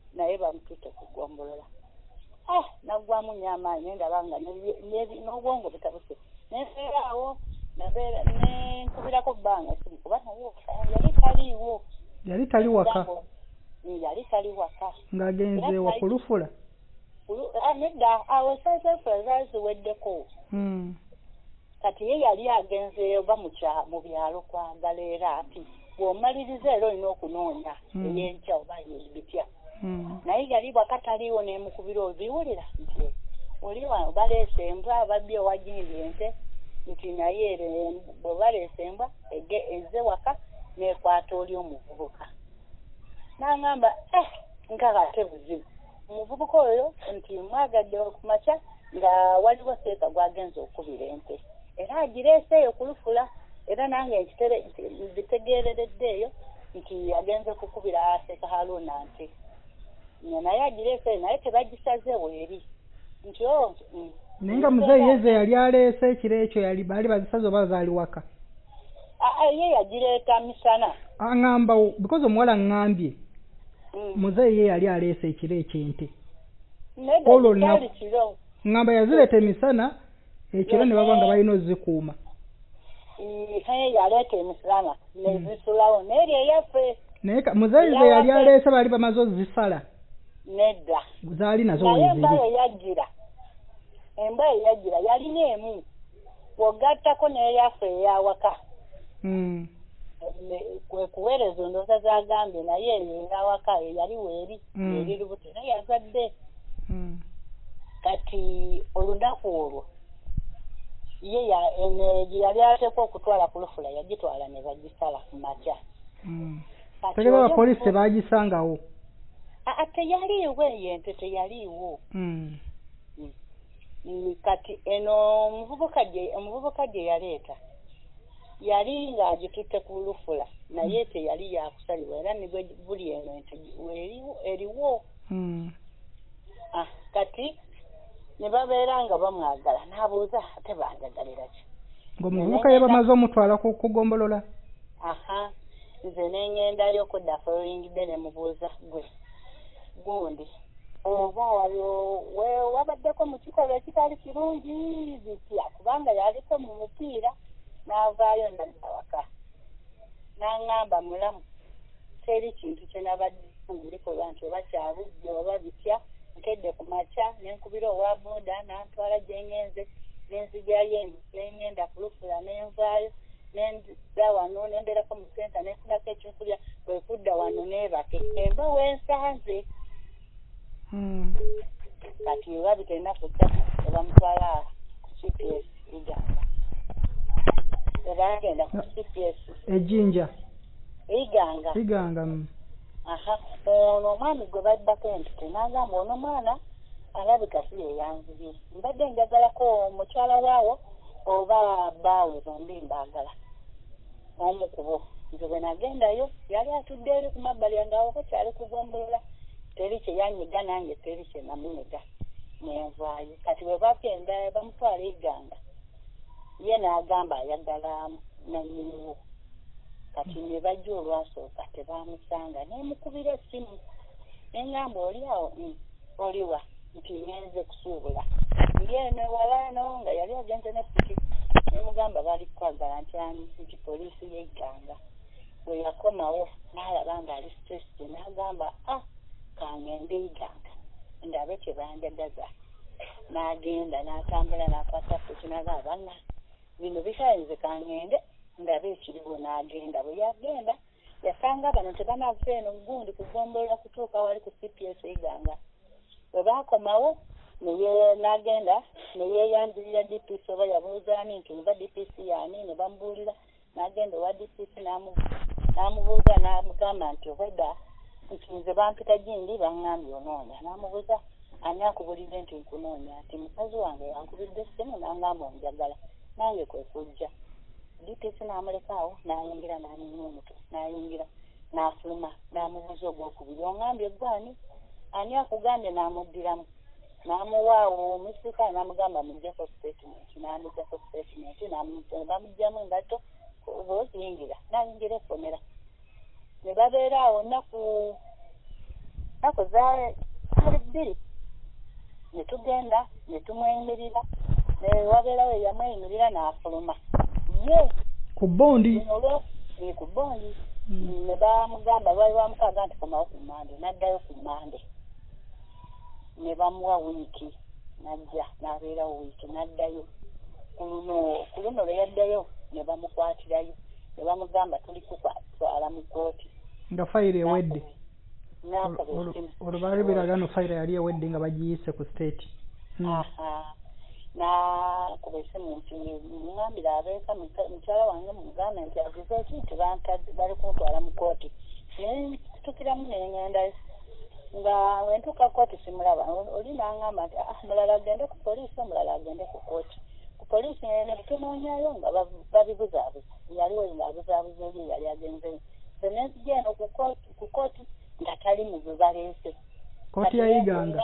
naye bamututte kugombolola. Ah, nagwamu nnyo amaanyi ndaba nga n'obwongo butabuse. Nenfeeraawo nabeera nenkubirako bbanga simu kuba naye yali taliiwo. Yali tali waka? Yali tali waka. Ng'agenze wa kulufula? Nedda awo esaasafula zaali ziweddeko. Kati ye yali agenze oba mu byalo kwagala era ati bw'omaliriza era olina okunoonya ey'enkya oba bitya. Naye yali bwakataliiwo n'emukubira obiwulira nti oli wano baleese embwa babbi owagindi ente nti naye bwe baleese embwa ezze waka n'ekwata oli omuvubuka. N'aŋŋamba eh nkaka ate buzibu. Omuvubuka oyo nti mwagadde okumakya nga waliwo seeka gwagenza okubira ente. Era agireeseeyo kulufula era nange bitegeereredde eyo nti agenze kukubira aseeka Haruna nti naye agireeseeyo naye tebagisazeewo eri nti o naye nga muzeeyi yeze yali aleese ekiro ekyo yali baali bazisaze oba zaali waka? Ye yagireeta misana. Aŋŋamba because omuwala ŋŋambye muzeeyi ye yali aleese ekiro eky'ente. Olwo ŋŋamba yazireeta emisana ekiro ne baba nga balina ozikuuma. Yaleeta emisana nezisulawo n'eri eyaffe. Naye muzeeyi ze yali aleese baali bamaze ozisala. Nedda. Zaali nazo weeziri. Naye embwa eyajjira. Embwa eyajjira yalina emu. W'ogattako n'eyaffe eyawaka. Kwe kuweereza endowooza z'agambye naye eyo eyawaka yali weeri eri lubuto naye yazadde. Kati olunaku olwo ye yali ateekwa okutwala ku lufula yagitwala ne bagisala ku makya. Tegera abapoliisi tebaagisangawo? Teyaliiwo eyo ente teyaliiwo. Kati eno omuvubuka gye yaleeta yali ng'agitutte ku lufula naye teyali yakusalibwa era nibwe buli eno ente eriwo. Kati ne babeera nga bamwagala n'abuuza ate banjagalira ki? Ng'omuvubuka ye bamaze omutwala kugombolola? Aha, nze n'engendayo okudda followingidde ne mubuuza gwe gundi oba wabaddeko mu kikolwa ekitali kirungi bitya kubanga yaliko mu mupiira n'avaayo nadda waka. N'aŋŋamba mulamu teri kintu kye nabadde ngirikolwa nti oba kyabudde oba bitya. Nkedde ku makya nenkubira owa booda n'antwala gye ngenze n'enzijayo n'engenda ku lufula n'envaayo n'endda wano n'embeerako mu senta n'enfunako ekyokulya bwe kudda wano n'ebake emba w'ensanze. Kati oba biterina kujja ne bamutwala ku C P S Iganga. Era agenda ku C P S Ejjinja Iganga. Iganga. Aha, ono omwami gwe baddako ente n'agamba ono mwana alabika si ye yanzibye. Mbadde njagalako mukyala waawo oba bbaawe bombi mbaagala. Omu ku bo nze bwe nagendayo yali atudde eri ku mabbali ng'awoko kyali kugombolola. Teri kye yanyiga nange teri kye namunyiga nenvaayo. Kati bwe bagenda bamutwala Iganga ye n'agamba ayagala nannyiniwo. Kati ne bajja olwasooka tebaamusanga n'emukubira essimu n'engamba oli awo oliwa nti ngenze kusuubula ndi eno ewalaano nga yali agenze ne piki nemugamba baali kwagala nti nti poliisi y'Iganga. Bwe yakomawo n'alaba ng'ali stressed n'agamba ah kangende Iganga ndabe kye banjagaza. N'agenda n'atambula n'akwata piki n'agamba banga bino bikayinze kangende ndabe ekiriwo. N'agenda bwe yagenda yasanga bano tebanava eno gundi kugombolola kutuuka wali ku C P S Iganga. Bwe baakomawo naye n'agenda ne yeeyanjulira D P C oba yabuuza ani nti nva D P C yaani ne bamubuulira. N'agenda owa D P C n'amubuuza n'amugamba nti obwedda nti nze bampita gindi baŋŋambye onoonya. N'amubuuza ani akubulidde nti nkunoonya nti mukazi wange yankubidde essimu n'aŋŋamba onjagala nange kwe kujja. D P C n'amuleka awo n'ayingira n'anyumya omutwe n'ayingira n'afuluma n'amubuuza ogwokubiri ongambye gwani ani akugambye n'amuddiramu n'amuwaawo omusirikale n'amugamba muggyako statement n'amuggyako statement bamugyamu engatto oba oziyingira n'ayingira ekomera. Ne babeera awo nnaku ennaku zaali bbiri ne tugenda ne tumweyimirira ne wabeerawo eyamweyimirira n'afuluma ye ku bondi olwo ni ku bondi ne bamugamba lwali bamukaaga nti komawo ku mmande n'addayo ku mmande ne bamuwa wiiki n'ajja n'abeerawo wiiki n'addayo ku luno ku luno lwe yaddayo ne bamukwatirayo ne bamugamba tuli kutwala mu kooti nga fayiro ewedde n'akoba essimu olwo baali biraga no fayiro yali ewedde nga bagiyise ku state n'akuba essimu nti mugambira abeeka mukyala wange mugamba nti agize eki nti bali kuntwala mu kooti netukiramu neŋŋendayo nga wentuuka kooti simulaba oli n'aŋŋamba nti mulala agende ku poliisi omulala agende ku kooti ku poliisi ne tunoonyayo nga babibuzaabuza yaliwo ng'abuzaabuza oli yali agenzeyo ze nenzija eno ku kooti nga tali mu bwe baleese kooti yayiganga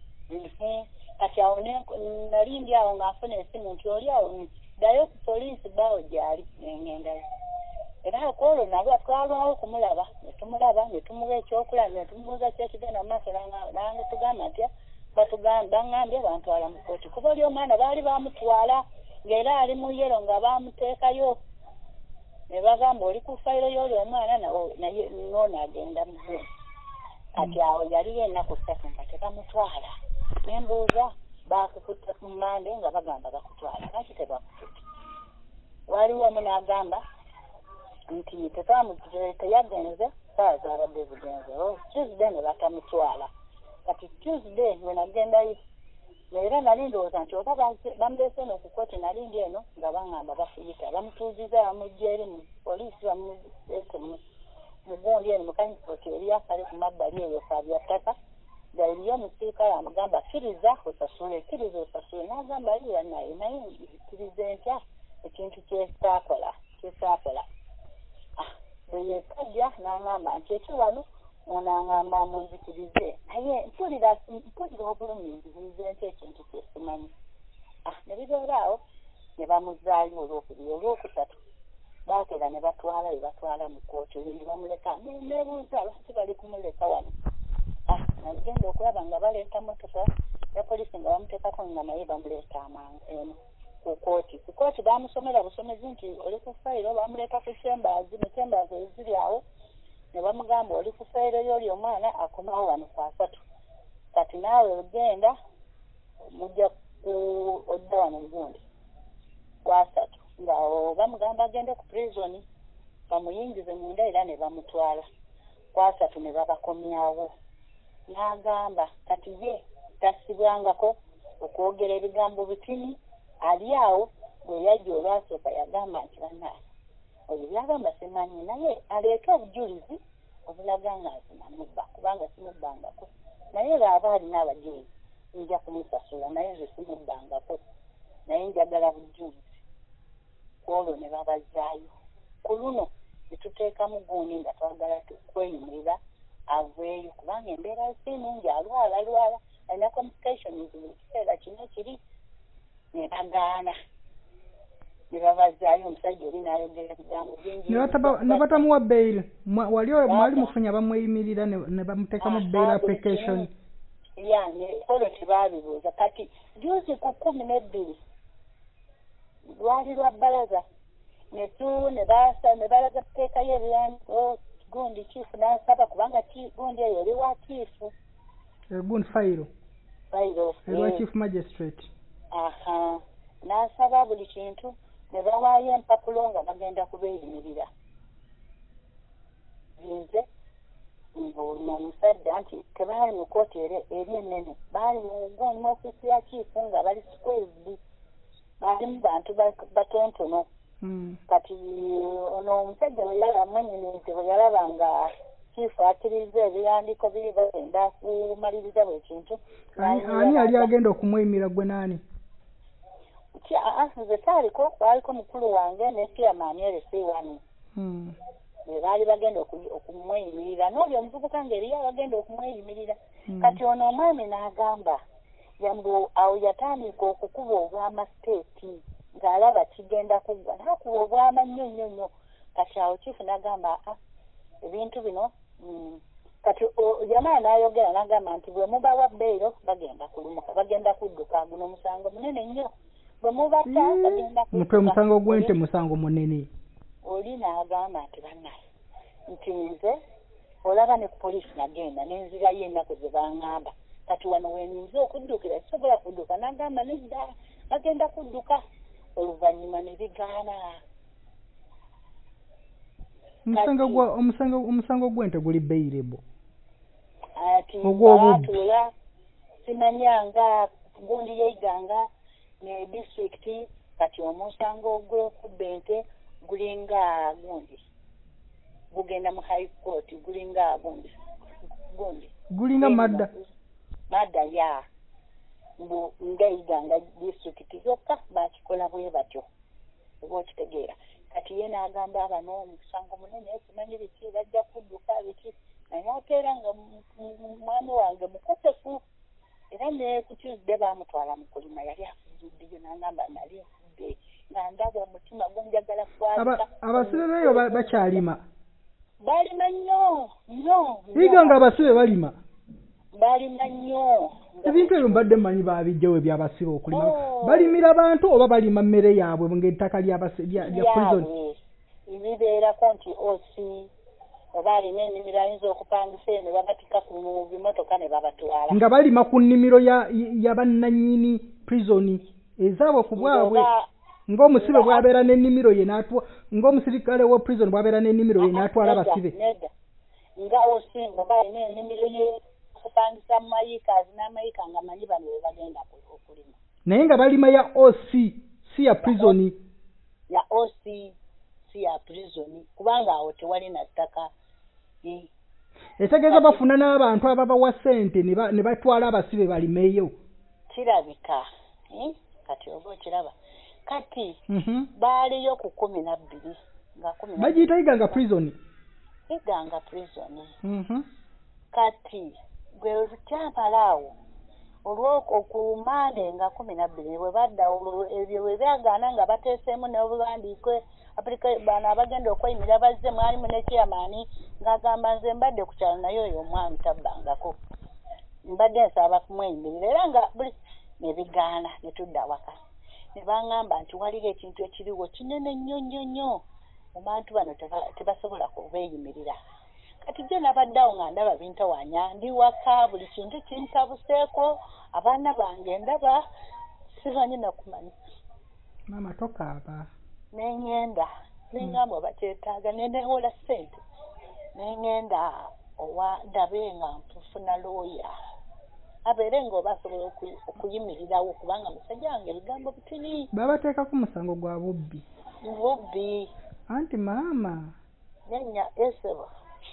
kati awo nalindi awo ng'afuna esimu nti oli awo ddayo ku poliisi bawo gyali neŋŋendayo era kwolwo nalwa twalwawo kumulaba ne tumulaba ne tumuwa ekyokulaba ne tumubuuza kyekigenda mu maaso nange tugamba nti baŋŋambye bantwala mu kooti kuba oli omwana baali bamutwala ng'era ali mu yero nga bamuteekayo ne bagamba oli ku fayiro y'oli omwana naye noono agenda mu zo kati awo yaliyo ennaku ssatu nga tebamutwala ne mbuuza bakukutte ku mmande nga bagamba bakutwala lwaki tebakukutte waliwo omu n'agamba nti teyagenze saa zabadde zigenze tuesday ne batamutwala kati tuesday we nagendayo era nali ndowooza nti oba bamuleese eno ku kooti nalindi eno nga baŋŋamba bafuyita bamutuuziza bamugja eri mu poliisi bamuleese mu gundi eno mukanyikooti eri akale ku mabbali eyo kaabya ttaka nga eriyo omusiikale amugamba kkiriza osasule kkiriza osasule n'agamba liira naye naye kkirize ntya ekintu kyesaakola kyesaakola bweyekajja n'aŋŋamba nti ekiwano onaaŋŋamba munzikirize naye mpulira mpulira obulumi nzikirize nti ekintu kyesimanyi ne bibeera awo ne bamuzaayo olwokubiri olwokusatu baatera ne batwala we batwala mu kooti ne bamuleka nebuuza lwaki bali kumuleka wano nagenda okulaba nga baleeta motoka ya poliisi nga bamuteekako nga naye bamuleeta amangu eno ku kooti ku kooti bamusomera busomezi nti oli ku fayiro bamuleeta ku chambers mu chambers eziri awo ne bamugamba oli ku fayiro y'oli omwana akomawo wano ku asatu kati naawe ogenda mujja ku odda wano gundi ku asatu nga bamugamba agende ku prison bamuyingize munda era ne bamutwala ku asatu ne babakomyawo n'agamba kati ye tasibwangako okwogera ebigambo bitini ali awo bwe yajja olwasooka yagamba nti bannaaye oyo byagamba simanyi naye aleeta obujulizi obulaga nga azinamubba kubanga simubbangako naye baaba alina abajulizi nja kumusasula naye nze simubbangako naye njagala bujulizi kwolwo ne babazaayo ku luno ne tuteekamu guuni nga twagala kweyimirira aveeyo kubanga embeera si nungi alwala lwala alina complications buli kiseera kino kiri ne bagaana ne babazaayo omusajja oli n'ayogera ebigambo bingi ne batamuwa bail wali mwali mufunya bamweyimirira ne bamuteekamu bail application ya ne olwo tebaabibuuza kati juzi ku kkumi n'ebbiri lwali lwa bbalaza ne tu ne baasa ne balaga tuteekayo ebiwandiiko gundi chief n'asaba kubanga gundi eyo eri wa chief gundi fayiro fayiro eri chief magistrate aha n'asaba buli kintu ne bawaayo empapulo nga bagenda kubeeyimirira nze omusajja nti tebaali mu kooti eri ennene baali mu ofiisi ya chief nga bali squared baalimu bantu batontono kati ono omusajja bwe yalaba nnyini nti bwe yalaba nga chief akkiriza ebiwandiiko biri bagenda kumaliriza buli kintu ani yali agenda okumweyimira gwe naani nze saaliko waaliko mukulu wange ne chairman eresi wani bwe baali bagenda okumweyimirira n'olyo omuvubuka ng'eriyo abagenda okumweyimirira kati ono omwami n'agamba yambu awo yatandika okukuba obw'amasteeti ng'alaba kigenda kuggwa n'akuba obwama nnyo nnyo nnyo kati awo chief n'agamba ebintu bino kati jamaa n'ayogera n'agamba nti bwe mubawa bbeero bagenda kulumuka bagenda kudduka guno omusango munene nnyo bwe mubata bagenda mutwe musango gwente musango munene oli n'agamba nti bannaye nti nze olaba ne poliisi nagenda n'enzirayo ennaku ze baŋŋamba kati wano weninza okuddukira kisobola kudduka n'agamba nedda bagenda kudduka oluvannyuma ne bigaana omusango gwa omusango omusango gwente guli beirebo ati baatuula simanyanga gundi yeiganga ne district kati omusango gw'okubba ente gulinga gundi gugenda mu high court gulinga gundi gundi gulinga madda madda ya mbu ngaiganga district zokka bakikola bwe batyo oba okitegeera kati ye n'agamba abano omusango munene simanyi biki bajja kudduka biki naye ate era nga mwami wange mukosefu era ne ku Tuesday baamutwala mu kulima yali afuddeyo n'agamba nali nfudde nga ndaba omutima gunjagala kwalika abasibe beeyo bakyalima balima nnyo nnyo biga nga abasibe balima balima nnyo ebintu ebyo mbadde mmanyi baabijjawo ebyabasibe okulima balimira bantu oba balima mmere yaabwe ng'ettaka lya prison bibeerako nti osi oba alina ennimiro ayinza okupangisa eno babatika ku bimotoka ne babatwala nga balima ku nnimiro ya bannannyini prison ezaabwe ku bwabwe ng'omusibe bw'abeera n'ennimiro ye n'atwa ng'omusirikale wa prison bw'abeera n'ennimiro ye n'atwala abasibe nga osinga oba alina ennimiro ye kupangisa mu mayika n'amayika nga manyi bano we bagenda okulima naye nga balima ya O C si ya prison ya O C si ya prison kubanga awo tewali na ttaka etegeeza bafuna n'abantu ababawa ssente ne batwala abasibe balimeyo kirabika kati oba okiraba kati baaliyo ku kumi na bbiri nga kumi bagiyita iganga prison iganga prison kati gwe lukyamalawo olw'okumande nga kumi na bbiri bwe badda ebyo bwe byagaana nga bateeseemu n'obuwandiiko bano abagenda okweyimirira bazze mwalimu ne chairman ng'agamba nze mbadde ku kyalo naye oyo omwami tabbangako mbadde nsaba kumweyimirira era nga buli ne bigaana ne tudda waka ne baŋŋamba nti waliwo ekintu ekiriwo kinene nnyo nnyo nnyo obantu bano tebasobola kubeeyimirira kati gye nabaddeawo nga ndaba bintawanya ndi waka buli kintu kintabuseeko abaana bange ndaba simanyi nakumanya maama tokaaba neŋŋenda neŋŋamba oba kyetaaga nenewola ssente neŋŋenda owa ndabe nga mpufuna looya abeere ng'oba asobola okuyimirirawo kubanga musajja wange ebigambo bitini babateekako musango gwa bubbi bubbi anti maama nenya esebo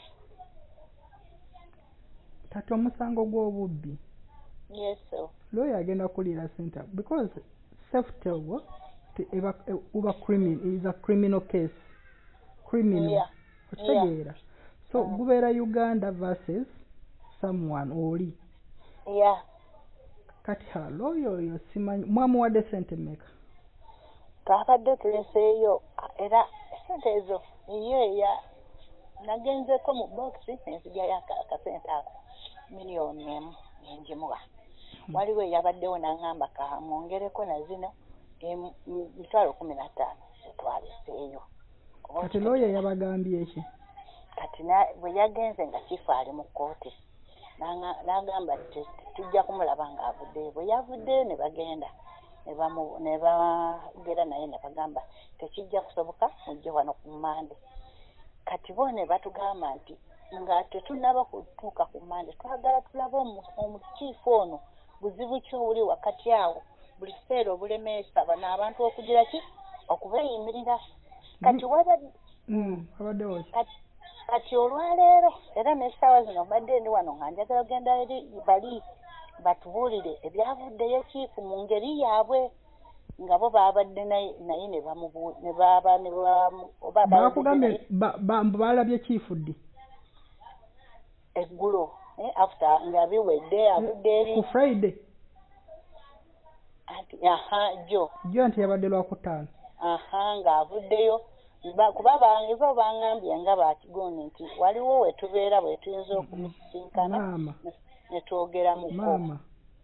kati omusango gw'obubbi yeso lawyer agenda kuliira ssente because safety wo uba criminal is a criminal case criminal yeah. okitegeera yeah. so uh-huh. gubeera Uganda versus someone oli yeah. kati ha lawyer oyo simanyi mwamuwadde ssente mmeka twabadde tuleseeyo era ssente ezo eyo eya nagenzeko mu boxi nenzigyayo akasente ako miliyoni emu nenjimuwa waliwo eyabaddewo n'aŋŋamba ka mwongereko na zino mitwalo kumi na ttaano zetwaleseeyo kati lawyer yabagambye eki kati bwe yagenze nga kifu ali mu kkooti n'agamba tujja kumulaba ng'avuddeyo bwe yavuddeyo ne bagenda ne bagera naye ne bagamba tekijja kusoboka mujje wano ku mmande kati bo ne batugamba nti nga tetunaba kutuuka ku mmande twagala tulabe omukiifu ono buzibu ki obuli wakati awo buli kiseera obulemeesa bano abantu okugira ki okubeeyimirira kati wabaddewo kati olwaleero era n'essaawa zino mbadde ndi wano nga njagala ogenda eri bali batubuulire ebyavuddeyo kiifu mu ngeri yaabwe nga bo baabadde naye ne baba bakugambye balabye kiifu ddi eggulo after nga biwedde avudde eri ku Friday aha jo jo nti yabadde lwakutaano aha ng'avuddeyo ba kuba bange bo bangambye nga bakigone nti waliwo we tubeera bwe tuyinza okumusinkana Mama. ne twogera mu Mama.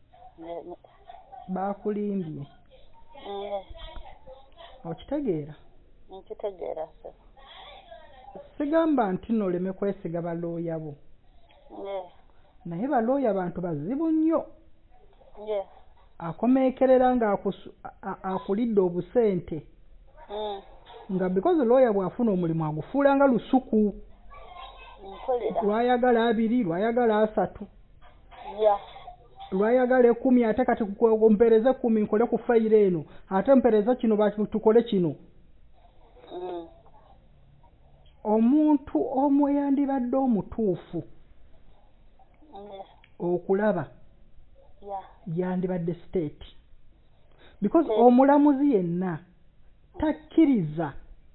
Bakulimbye. Mm. Okitegeera? Nkitegeera se. Sigamba nti noleme kwesiga balooya bo. Yeah. Naye balooya bantu bazibu nnyo. Yeah. Akomeekerera nga akulidde obusente. Mm. Nga because lawyer bwafuna omulimu agufuula nga lusuku. Nkolera. Lwayagala abiri, lwayagala asatu. Yeah. Lwayagala ekumi ate kati kumpereza kumi nkole ku fayiro eno. Ate mpereza kino batukole kino. Mm. Omuntu omwe yandibadde omutuufu. Yeah. Okulaba. Yeah. Yandibadde state. Because Yeah. omulamuzi yenna takkiriza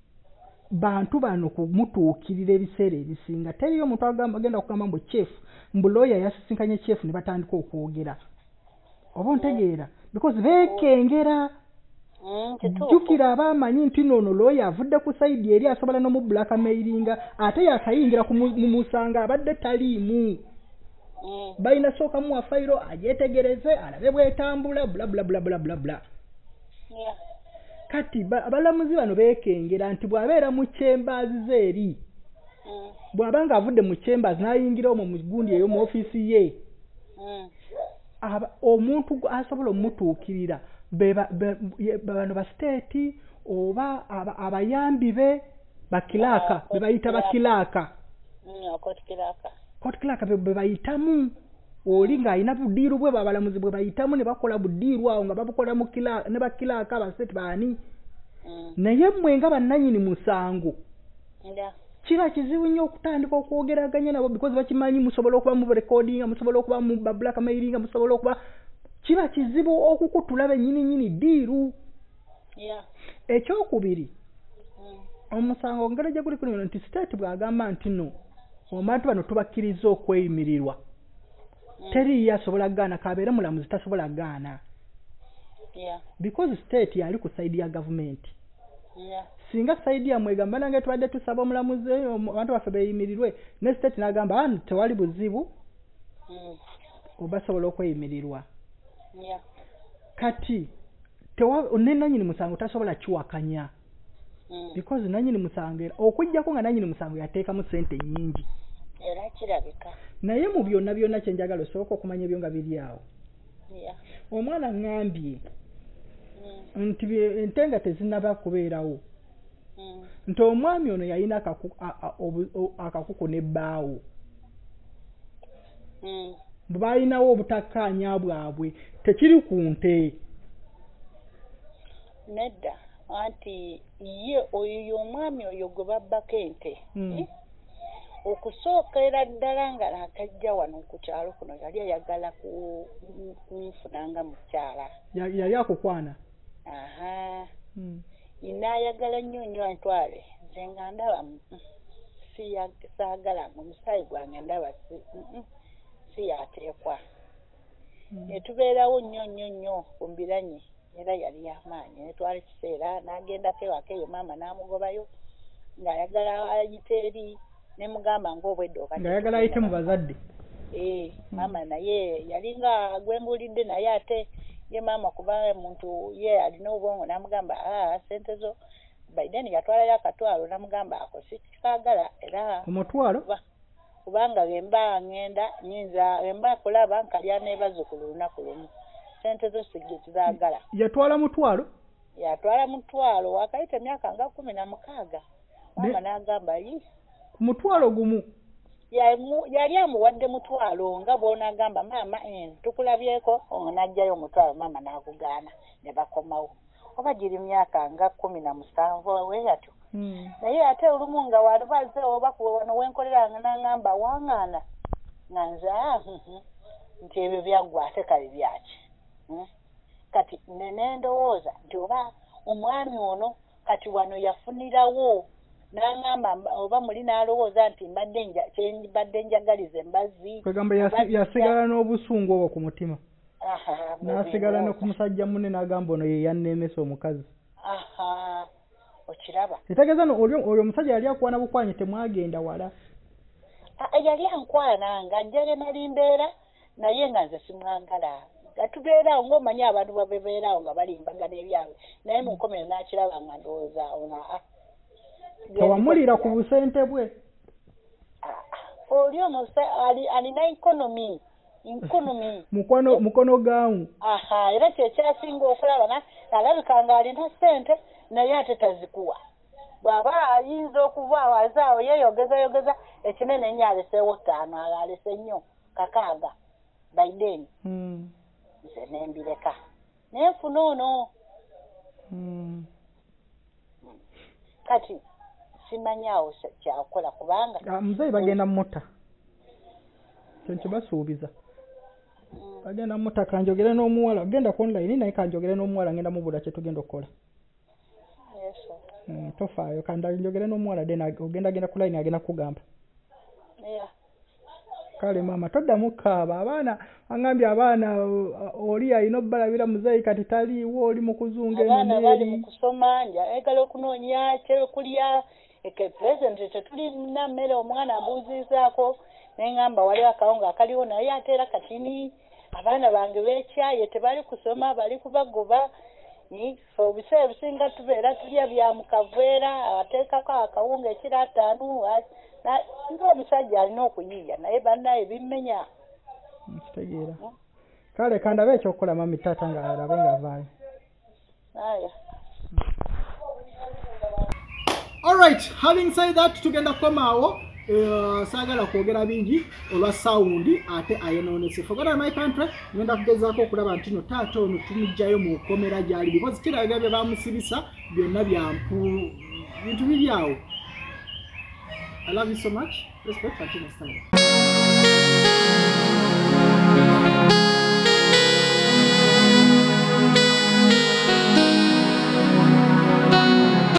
bantu bano kumutuukirira ebiseera ebisinga. Teriyo omuntu agamba agenda kugamba mbu chief mbu lawyer yasisinkanye chief ne batandika okwogera. Oba ontegeera because beekengera. Mm, kituufu. Jjukira abamanyi nti nono lawyer avudde ku side eri asobola no mu blackmailinga ate yakayingira ku musanga abadde taliimu. Mm. Bayina sooka mu fayiro ajetegereze alabe bwetambula bla bla bla bla bla bla. Yeah. Kati abalamuzi bano beekengera nti bw'abeera mu chambers eri. Mm. Bw'abanga avudde mu chambers n'ayingira omwo mu gundi eyo mu office ye. Mm. Aba omuntu asobola omutuukirira beba bano ba state oba abayambi be bakilaka be bayita bakilaka. Mm, court clerk. Court clerk be bayitamu. Oli nga ayina budiiru bwe babalamuzi bwe bayitamu ne bakola budiiru awo nga babukola mu kila ne bakilaka abasete baani. Mm. Naye mmwe nga bannanyini musango. Yeah. Kiba kizibu nnyo okutandika okwogeraganya nabo because bakimanyi musobola okuba mu recording, musobola okuba mu blackmailing, musobola okuba kiba kizibu okukutula bennyini nyini diiru. Yeah. Ekyokubiri. Mm. Omusango ngero gye guli kuno nti state bw'agamba nti no omuntu bano tubakkiriza okweyimirirwa. Mm. Teri yasobola gaana kabeera mulamuzi tasobola gaana. Yeah. Because state yali ku side ya government. Yeah. Singa side ya mwegamba nange tubadde tusaba omulamuzi abantu baffe beyimirirwe ne state n'agamba ani tewali buzibu. Mm. Obasobola okweyimirirwa. Yeah. Kati tewa nanyini musango tasobola kiwakanya. Mm. Because nanyini musango okujjako nga nanyini musango yateekamu sente nnyingi. Era kirabika. Naye mu byonna byonna kye njagala osooka okumanya ebyo nga biri awo. Yeah. Omwana ngambye Mm. nti entenga tezinnaba kubeerawo. Mm. Nti omwami ono yalina akakuku n'ebbaawo. Mm. Bwe balinawo obutakkaanya bwabwe tekiri ku nte. Nedda anti ye oyo omwami oyo gwe babbako ente. Mm. Eh? Okusookera ddala nga nakajja wano ku kyalo kuno yali ayagala kunfunanga mukyala. Yali akukwana. Aha. Mm. Inaayagala nnyo nnyo antwale nze nga ndaba saagala mu musaayi gwange ndaba si yateekwa. Ne tubeerawo nnyo nnyo nnyo ku mbiranye era yali y'amaanyi ne twala ekiseera n'agendako ewaka eyo maama n'amugobayo ng'ayagala ayite eri ne mugamba ng'obwedde okati. Ng'ayagala ayite mu bazadde. Eh, maama naye yali nga gwembulidde naye ate ye maama kuba muntu ye alina obwongo n'amugamba ah sente zo Biden yatwalayo akatwalo n'amugamba ako si kikaagala era omutwalo kubanga bemba ngenda nyinza bemba kulaba nkalya n'ebazzukulu lunaku lumu sente zo sigye tizaagala. Yatwala mutwalo? Yatwala mutwalo wakayita emyaka nga kumi na mukaaga. Maama n'agamba yi ku mutwalo gumu yali amuwadde mutwalo nga bw'onagamba maama tukulabyeko onajjayo omutwalo maama n'akugaana ne bakomawo oba giri myaka nga kumi na musanvu weyatyo. Mm. Naye ate olumu nga walibaze oba wano wenkoleranga n'angamba waŋŋaana nga nze nti ebyo byaggwa ate kale byaki. Hmm? Kati nendowooza nti oba omwami ono kati wano yafunirawo n'angamba oba muli n'alowooza nti mbadde njagalize mbazzi. Kwegamba yasigala n'obusungu obwo ku mutima. Aha. N'asigala ne ku musajja munne n'agamba ono ye yanneemesa omukazi. Aha. okiraba etegeeza no olyo oyo omusajja yali akwana bukwanye temwagenda wala yali ankwana nga njere nali mbeera naye nga nze simwangala gatubeerawo ng'omanyi abantu babebeerawo nga balimbaga n'ebyabwe naye mu nkomero n'akiraba nga ndowooza ona tewamulira ku busente bwe oli ono alina ikonomi nkonomi mukono mukono gaamu aha era kyekyasinga okulaba alabika nga alina ssente naye ate tazikuwa bw'aba ayinza okuva awazaawo yeeyogeza yogeza ekinene ennyo aleseewo ttaano alese nnyo kakaaga baideni nze nembireka nenfuna ono kati simanyawo kyakola kubanga muzeeyi bagenda mumutta kyo basuubiza bagenda mumutta kanjogere n'omuwala genda ku online naye kanjogere n'omuwala ngenda mubula kye tugenda okukola tofaayo kandanjogere n'omuwala de ogenda genda ku line agenda kugamba kale mama toddamu kaaba abaana angambye abaana oli alina obbalabira muzeeyi kati taliiwo oli mu kuzunga abaana bali mu kusoma njagala okunoonya kyekulya eke present tetulina mmere omwana abuuzizaako neŋŋamba waliwo akawunga akaliwo naye ate era katini abaana bange beekyaye tebali kusoma bali kubagoba obiseera ebisinga tubeera tulya bya mukaveera ateekako akawunga ekiro ataano ng'omusajja alina okuyiiya naye bannaye bimmenya kitegeera kale kandabe ekyokukola mami taata nga alabe nga avaayo aya alright having said that tugenda kukomaawo uh, saagala kwogera bingi olwa sawundi ate ayonoonese fogana my country ngenda kugezaako okulaba nti no taata ono tumugjayo mu komera gyali because kiraga bye bamusibisa byonna byampu bintu bibyawo. I love you so much. Respect. Until next time.